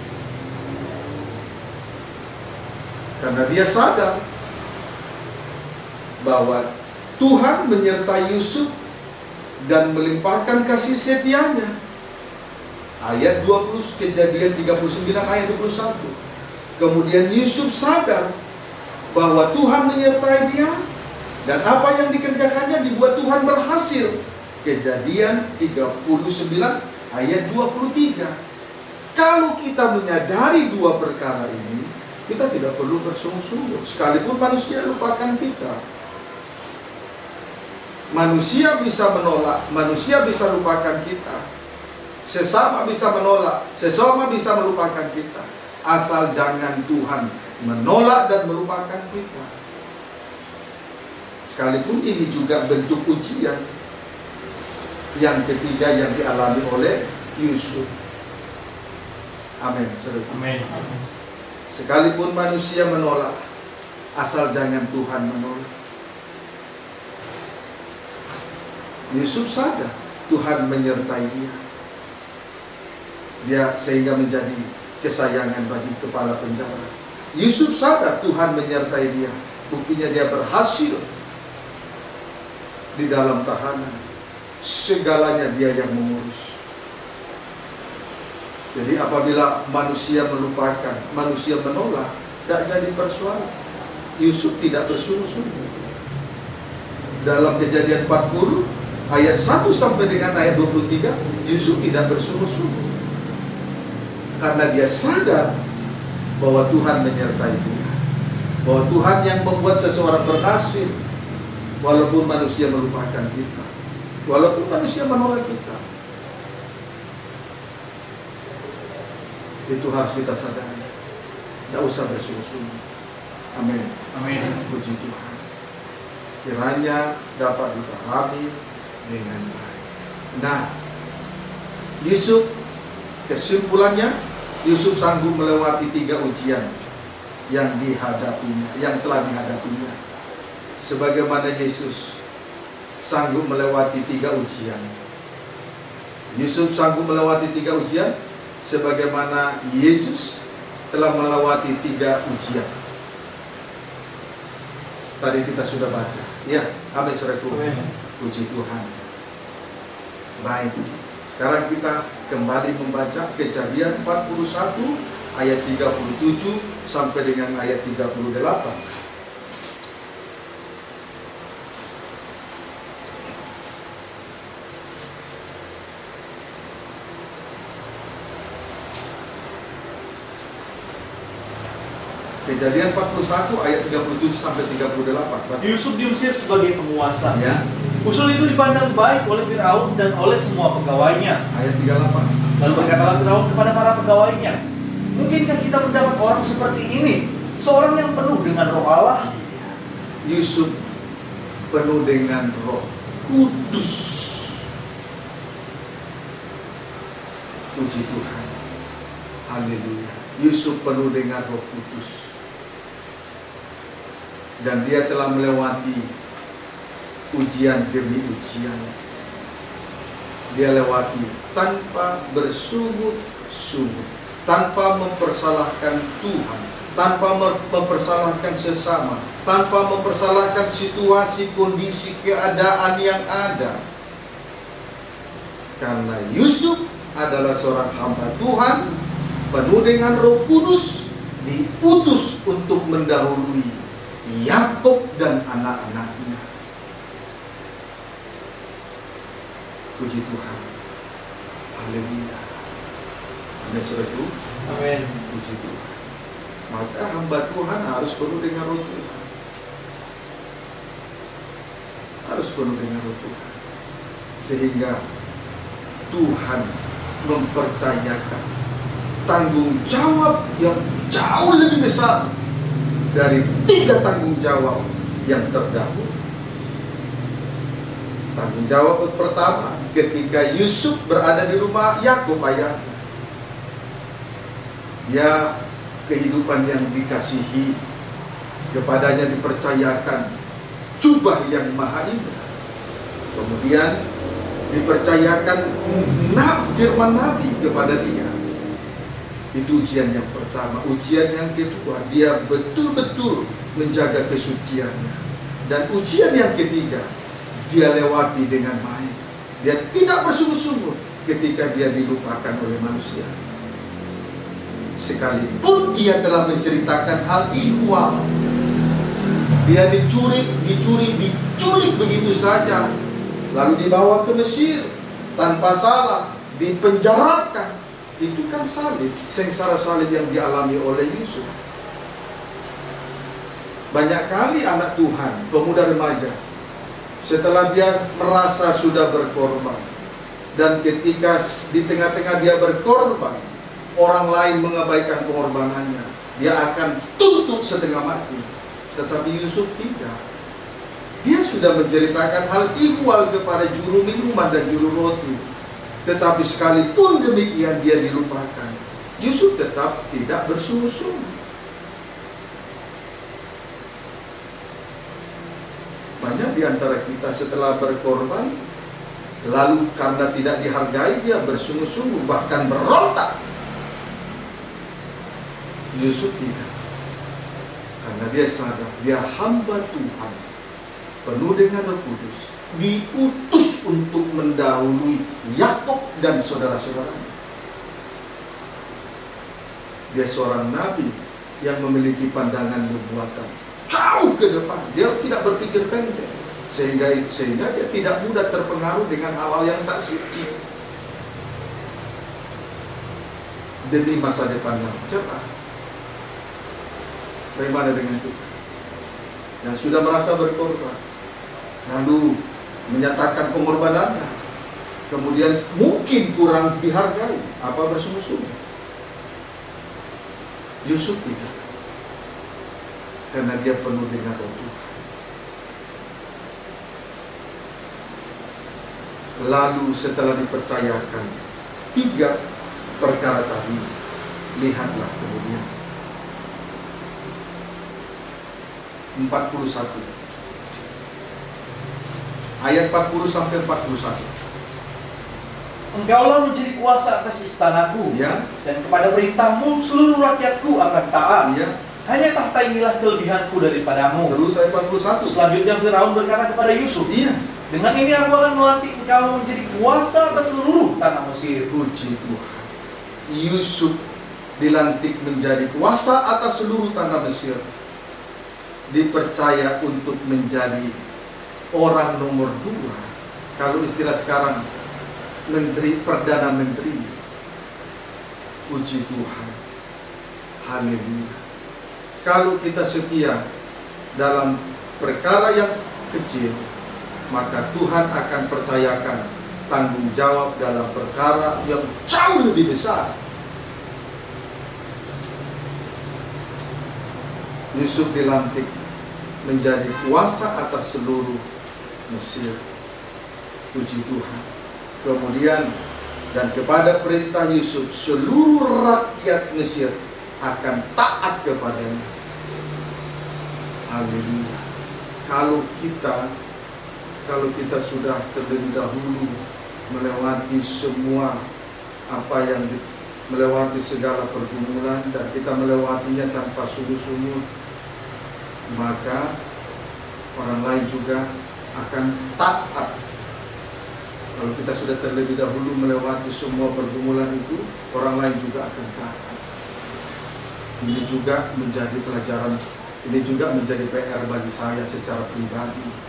Karena dia sadar bahwa Tuhan menyertai Yusuf dan melimpahkan kasih setianya. Ayat dua puluh, Kejadian tiga puluh sembilan ayat dua puluh satu. Kemudian Yusuf sadar bahwa Tuhan menyertai dia dan apa yang dikerjakannya dibuat Tuhan berhasil. Kejadian tiga puluh sembilan ayat dua puluh tiga. Kalau kita menyadari dua perkara ini, kita tidak perlu bersungut-sungut. Sekalipun manusia lupakan kita, manusia bisa menolak, manusia bisa lupakan kita, sesama bisa menolak, sesama bisa melupakan kita, asal jangan Tuhan menolak dan melupakan kita. Sekalipun ini juga bentuk ujian yang ketiga yang dialami oleh Yusuf. Amin. Amin. Sekalipun manusia menolak, asal jangan Tuhan menolak. Yusuf sadar Tuhan menyertai dia. Dia sehingga menjadi kesayangan bagi kepala penjara. Yusuf sadar Tuhan menyertai dia. Buktinya dia berhasil di dalam tahanan. Segalanya dia yang mengurus. Jadi apabila manusia melupakan, manusia menolak, tidak jadi persoalan. Yusuf tidak bersungguh-sungguh. Dalam Kejadian empat puluh ayat satu sampai dengan ayat dua puluh tiga, Yusuf tidak bersungguh-sungguh. Karena dia sadar bahwa Tuhan menyertai dia, bahwa Tuhan yang membuat seseorang berhasil. Walaupun manusia melupakan kita, walaupun manusia menolak kita, itu harus kita sadari. Tidak usah bersungguh-sungguh. Amin. Amin. Puji Tuhan. Kiranya dapat dipahami dengan baik. Nah, Yusuf, kesimpulannya, Yusuf sanggup melewati tiga ujian yang dihadapinya, yang telah dihadapinya. Sebagaimana Yesus sanggup melewati tiga ujian. Yusuf sanggup melewati tiga ujian sebagaimana Yesus telah melewati tiga ujian. Tadi kita sudah baca. Ya, amin, saudaraku. Puji Tuhan. Baik. Sekarang kita kembali membaca Kejadian empat puluh satu ayat tiga puluh tujuh sampai dengan ayat tiga puluh delapan. Kejadian empat puluh satu ayat tiga puluh tujuh sampai tiga puluh delapan. Yusuf diusir sebagai penguasa. Ya. Usul itu dipandang baik oleh Firaun dan oleh semua pegawainya. Ayat tiga puluh delapan. Lalu berkatalah Firaun kepada para pegawainya, mungkinkah kita mendapat orang seperti ini, seorang yang penuh dengan roh Allah? Yusuf penuh dengan roh kudus. Puji Tuhan. Haleluya. Yusuf penuh dengan roh kudus. Dan dia telah melewati ujian demi ujian. Dia lewati tanpa bersungut-sungut, tanpa mempersalahkan Tuhan, tanpa mempersalahkan sesama, tanpa mempersalahkan situasi, kondisi, keadaan yang ada. Karena Yusuf adalah seorang hamba Tuhan, penuh dengan Roh Kudus, diutus untuk mendahului Yakub dan anak-anaknya. Puji Tuhan. Haleluya. Amin, saudaraku. Amin. Puji Tuhan. Maka hamba Tuhan harus penuh dengan Roh Tuhan. Harus penuh dengan Roh Tuhan. Sehingga Tuhan mempercayakan tanggung jawab yang jauh lebih besar dari tiga tanggung jawab yang terdahulu. Tanggung jawab pertama, ketika Yusuf berada di rumah Yakub ayahnya, dia kehidupan yang dikasihi, kepadanya dipercayakan jubah yang maha indah. Kemudian dipercayakan firman Nabi kepada dia. Itu ujian yang pertama. Ujian yang kedua, dia betul-betul menjaga kesuciannya. Dan ujian yang ketiga, dia lewati dengan baik. Dia tidak bersungguh-sungguh ketika dia dilupakan oleh manusia. Sekalipun dia telah menceritakan hal ihwal, dia dicuri, dicuri, diculik begitu saja, lalu dibawa ke Mesir tanpa salah, dipenjarakan. Itu kan salib, sengsara salib yang dialami oleh Yusuf. Banyak kali anak Tuhan, pemuda remaja, setelah dia merasa sudah berkorban, dan ketika di tengah-tengah dia berkorban, orang lain mengabaikan pengorbanannya, dia akan tuntut setengah mati. Tetapi Yusuf tidak. Dia sudah menceritakan hal ihwal kepada juru minuman dan juru roti. Tetapi sekalipun demikian dia dilupakan, Yusuf tetap tidak bersungguh-sungguh. Banyak di antara kita setelah berkorban, lalu karena tidak dihargai, dia bersungguh-sungguh, bahkan berontak. Yusuf tidak. Karena dia sadar, dia hamba Tuhan, penuh dengan Roh Kudus, diutus untuk mendahului Yakub dan saudara-saudaranya. Dia seorang nabi yang memiliki pandangan nubuatan jauh ke depan. Dia tidak berpikir pendek, sehingga sehingga dia tidak mudah terpengaruh dengan hal-hal yang tak suci. Demi masa depan yang cerah. Bagaimana dengan kita yang sudah merasa berkorban, lalu menyatakan pengorbanannya, kemudian mungkin kurang dihargai? Apa bersungguh-sungguh? Yusuf tidak, karena dia penuh dengan Roh Tuhan. Lalu setelah dipercayakan tiga perkara tadi, lihatlah kemudian empat puluh satu ayat empat puluh sampai empat puluh satu. Engkaulah menjadi kuasa atas istanaku, Ya. dan kepada perintahmu seluruh rakyatku akan taat. Ya. Hanya tahta inilah kelebihanku daripadamu. Terus ayat empat puluh satu. Selanjutnya Firaun berkata kepada Yusuf, Iya. dengan ini aku akan melantik engkau menjadi kuasa atas seluruh tanah Mesir. Puji Tuhan. Yusuf dilantik menjadi kuasa atas seluruh tanah Mesir. Dipercaya untuk menjadi orang nomor dua. Kalau istilah sekarang, menteri, perdana menteri. Puji Tuhan. Haleluya. Kalau kita setia dalam perkara yang kecil, maka Tuhan akan percayakan tanggung jawab dalam perkara yang jauh lebih besar. Yusuf dilantik menjadi kuasa atas seluruh Mesir. Puji Tuhan. Kemudian, dan kepada perintah Yusuf, seluruh rakyat Mesir akan taat kepadanya. Haleluya. Kalau kita Kalau kita sudah terlebih dahulu melewati semua apa yang di, melewati segala pergumulan, dan kita melewatinya tanpa sungguh-sungguh, maka orang lain juga akan taat. Kalau kita sudah terlebih dahulu melewati semua pergumulan itu, orang lain juga akan taat. Ini juga menjadi pelajaran, ini juga menjadi P R bagi saya secara pribadi.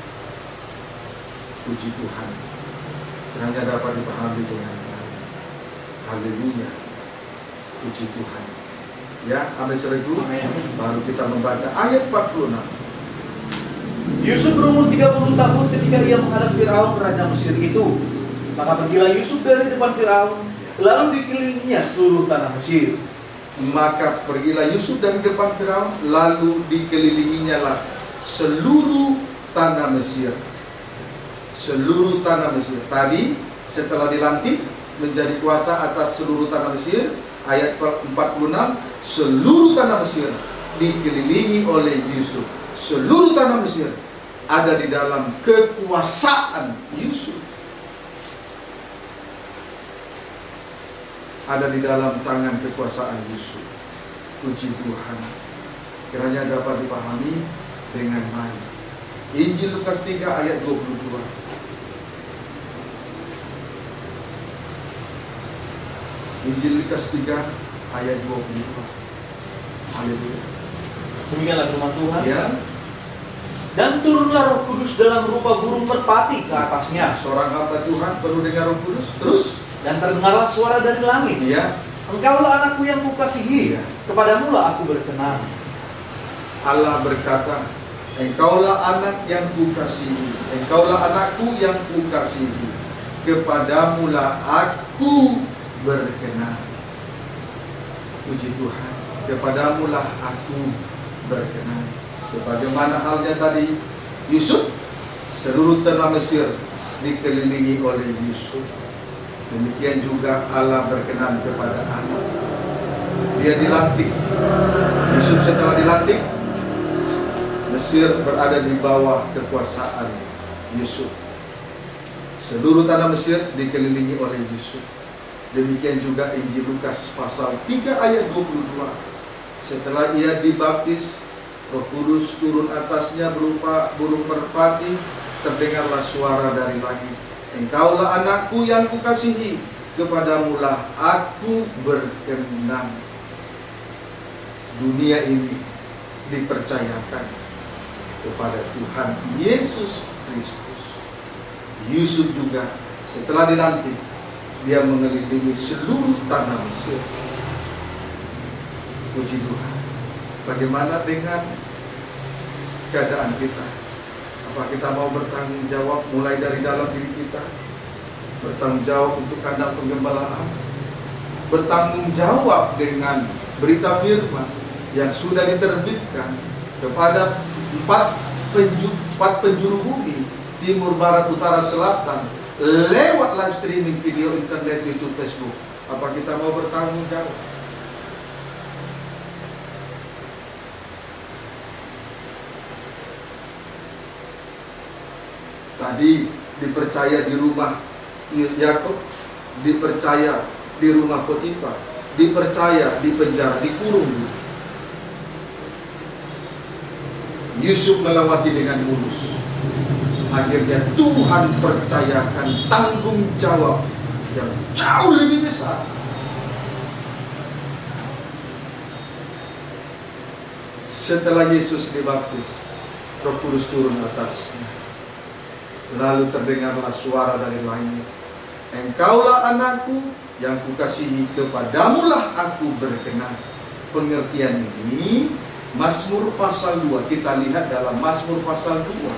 Puji Tuhan, hanya dapat dipahami dengan baik. Haleluya. Puji Tuhan. Ya, ambil seribu. Baru kita membaca ayat empat puluh enam. Yusuf berumur tiga puluh tahun ketika ia menghadap Firaun raja Mesir itu. Maka pergilah Yusuf dari depan Firaun, lalu dikelilinginya seluruh tanah Mesir. Maka pergilah Yusuf dari depan Firaun, lalu dikelilinginya lah seluruh tanah Mesir. Seluruh tanah Mesir. Tadi setelah dilantik menjadi kuasa atas seluruh tanah Mesir, ayat empat puluh enam, seluruh tanah Mesir dikelilingi oleh Yusuf. Seluruh tanah Mesir ada di dalam kekuasaan Yusuf, ada di dalam tangan kekuasaan Yusuf. Puji Tuhan. Kiranya dapat dipahami dengan baik. Injil Lukas tiga ayat dua puluh dua. Injil Lukas tiga ayat dua puluh dua. Haleluya. Demikianlah firman Tuhan. Ya. Dan turunlah Roh Kudus dalam rupa burung merpati ke atasnya. Seorang hamba Tuhan perlu dengar Roh Kudus. Terus, dan terdengarlah suara dari langit. Iya. Engkaulah anakku yang kukasihi, Iya. kepadamulah aku berkenan. Allah berkata, engkaulah anak yang kukasihi, engkaulah anakku yang kukasihi, kepadamulah aku berkenan. Puji Tuhan, kepadamulah aku berkenan. Sebagaimana halnya tadi Yusuf, seluruh tanah Mesir dikelilingi oleh Yusuf. Demikian juga Allah berkenan kepada anak. Dia dilantik. Yusuf setelah dilantik, Mesir berada di bawah kekuasaan Yusuf. Seluruh tanah Mesir dikelilingi oleh Yusuf. Demikian juga Injil Lukas pasal tiga ayat dua puluh dua. Setelah ia dibaptis, Roh Kudus turun atasnya berupa burung merpati, terdengarlah suara dari langit. Engkaulah anakku yang kukasihi, kepadamulah aku berkenan. Dunia ini dipercayakan kepada Tuhan Yesus Kristus. Yusuf juga setelah dilantik, dia mengelilingi seluruh tanah Mesir. Puji Tuhan. Bagaimana dengan keadaan kita? Apa kita mau bertanggung jawab mulai dari dalam diri kita? Bertanggung jawab untuk kandang penggembalaan, bertanggung jawab dengan berita firman yang sudah diterbitkan kepada empat penjuru, empat penjuru bumi, timur, barat, utara, selatan, lewat live streaming video internet, YouTube, Facebook. Apa kita mau bertanggung jawab? Tadi dipercaya di rumah Yakub, dipercaya di rumah Potifar, dipercaya di penjara, dikurung. Yusuf melewati dengan mulus. Akhirnya Tuhan percayakan tanggung jawab yang jauh lebih besar. Setelah Yesus dibaptis, Roh Kudus turun atasnya. Lalu terdengarlah suara dari langit. Engkaulah anakku yang kukasihi, kepadamulah aku berkenan. Pengertian ini Mazmur pasal dua, kita lihat dalam Mazmur pasal dua.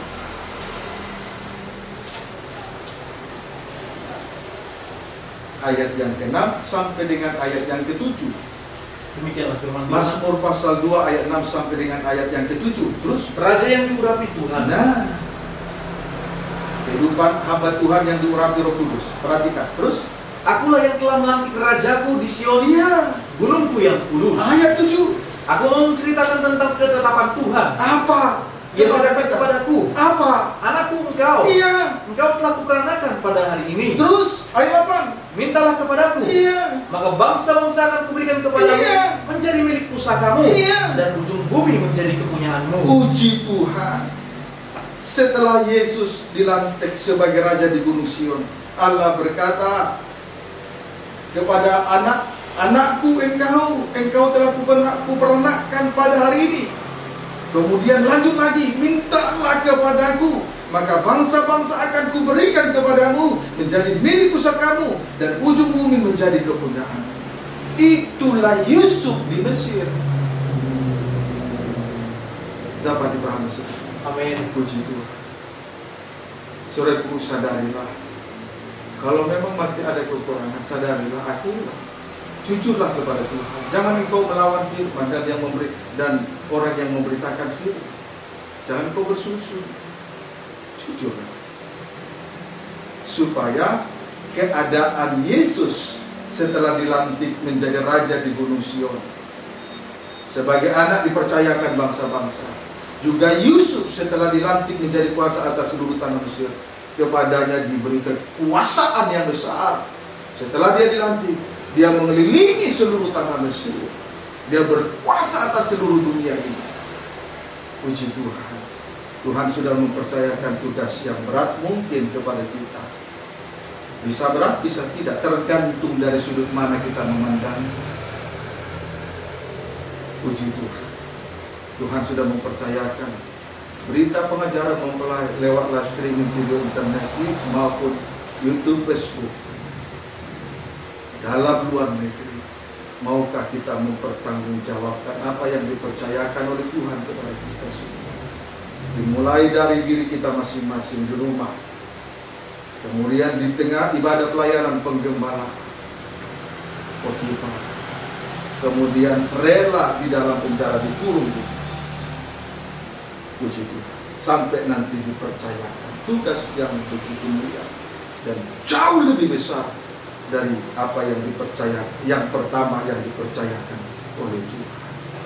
Ayat yang keenam sampai dengan ayat yang ketujuh. Demikianlah firman Tuhan. Mazmur pasal dua ayat enam sampai dengan ayat yang ketujuh. Terus Raja yang diurapi Tuhan. Nah, kehidupan hamba Tuhan yang diurapi Roh Kudus. Perhatikan. Terus, akulah yang telah melantik rajaku di Sion, iya, gunungku yang kudus. ayat tujuh. Aku mau menceritakan tentang ketetapan Tuhan. Apa? Ia Kepada berkata kita. kepadaku, Apa? anakku engkau, Iya. engkau telah kuperanakan pada hari ini. Terus, ayat delapan. Mintalah kepadaku, Iya. maka bangsa-bangsa akan kuberikan kepadamu, Iya. menjadi milik pusakamu, Iya. dan ujung bumi menjadi kepunyaanmu. Puji Tuhan. Setelah Yesus dilantik sebagai Raja di Gunung Sion, Allah berkata kepada anak, anakku engkau, engkau telah kuperanakkan pada hari ini. Kemudian lanjut lagi, mintalah kepadaku, maka bangsa-bangsa akan kuberikan kepadamu, menjadi milik pusakamu, dan ujung bumi menjadi kepunyaanmu. Itulah Yusuf di Mesir. Dapat dipahami semua. Amin. Puji Tuhan. Saudaraku, sadarilah, kalau memang masih ada kekurangan, sadarilah, akulah. Jujurlah kepada Tuhan. Jangan engkau melawan firman dan yang memberi dan orang yang memberitakan firman. Jangan engkau bersusun. Jujurlah. Supaya keadaan Yesus setelah dilantik menjadi raja di Gunung Sion, sebagai anak dipercayakan bangsa-bangsa. Juga Yusuf setelah dilantik menjadi kuasa atas seluruh tanah Mesir, kepadanya diberi kekuasaan yang besar. Setelah dia dilantik, dia mengelilingi seluruh tanah Mesir. Dia berkuasa atas seluruh dunia ini. Puji Tuhan. Tuhan sudah mempercayakan tugas yang berat mungkin kepada kita. Bisa berat, bisa tidak, tergantung dari sudut mana kita memandang. Puji Tuhan. Tuhan sudah mempercayakan berita pengajaran mempelai lewat live streaming video internet maupun YouTube, Facebook, dalam luar negeri. Maukah kita mempertanggungjawabkan apa yang dipercayakan oleh Tuhan kepada kita semua? Dimulai dari diri kita masing-masing di rumah, kemudian di tengah ibadah pelayanan penggembalaan, khotbah, kemudian rela di dalam penjara dikurung, puji Tuhan, sampai nanti dipercayakan tugas yang begitu mulia dan jauh lebih besar dari apa yang dipercaya, yang pertama yang dipercayakan oleh Tuhan.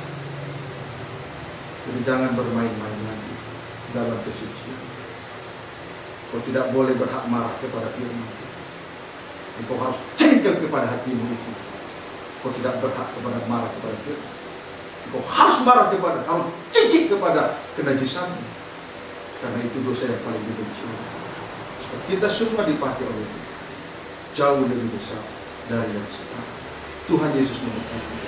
Jadi jangan bermain-main lagi dalam kesucian. Kau tidak boleh berhak marah kepada firman. Kau harus jengkel kepada hatimu itu. Kau tidak berhak kepada marah kepada firman. Kau harus marah kepada, harus cicik kepada kenajisanmu. Karena itu dosa yang paling dibenci. Sebab kita semua dipakai oleh Tuhan jauh lebih besar dari yang sekarang. Tuhan Yesus memberkati.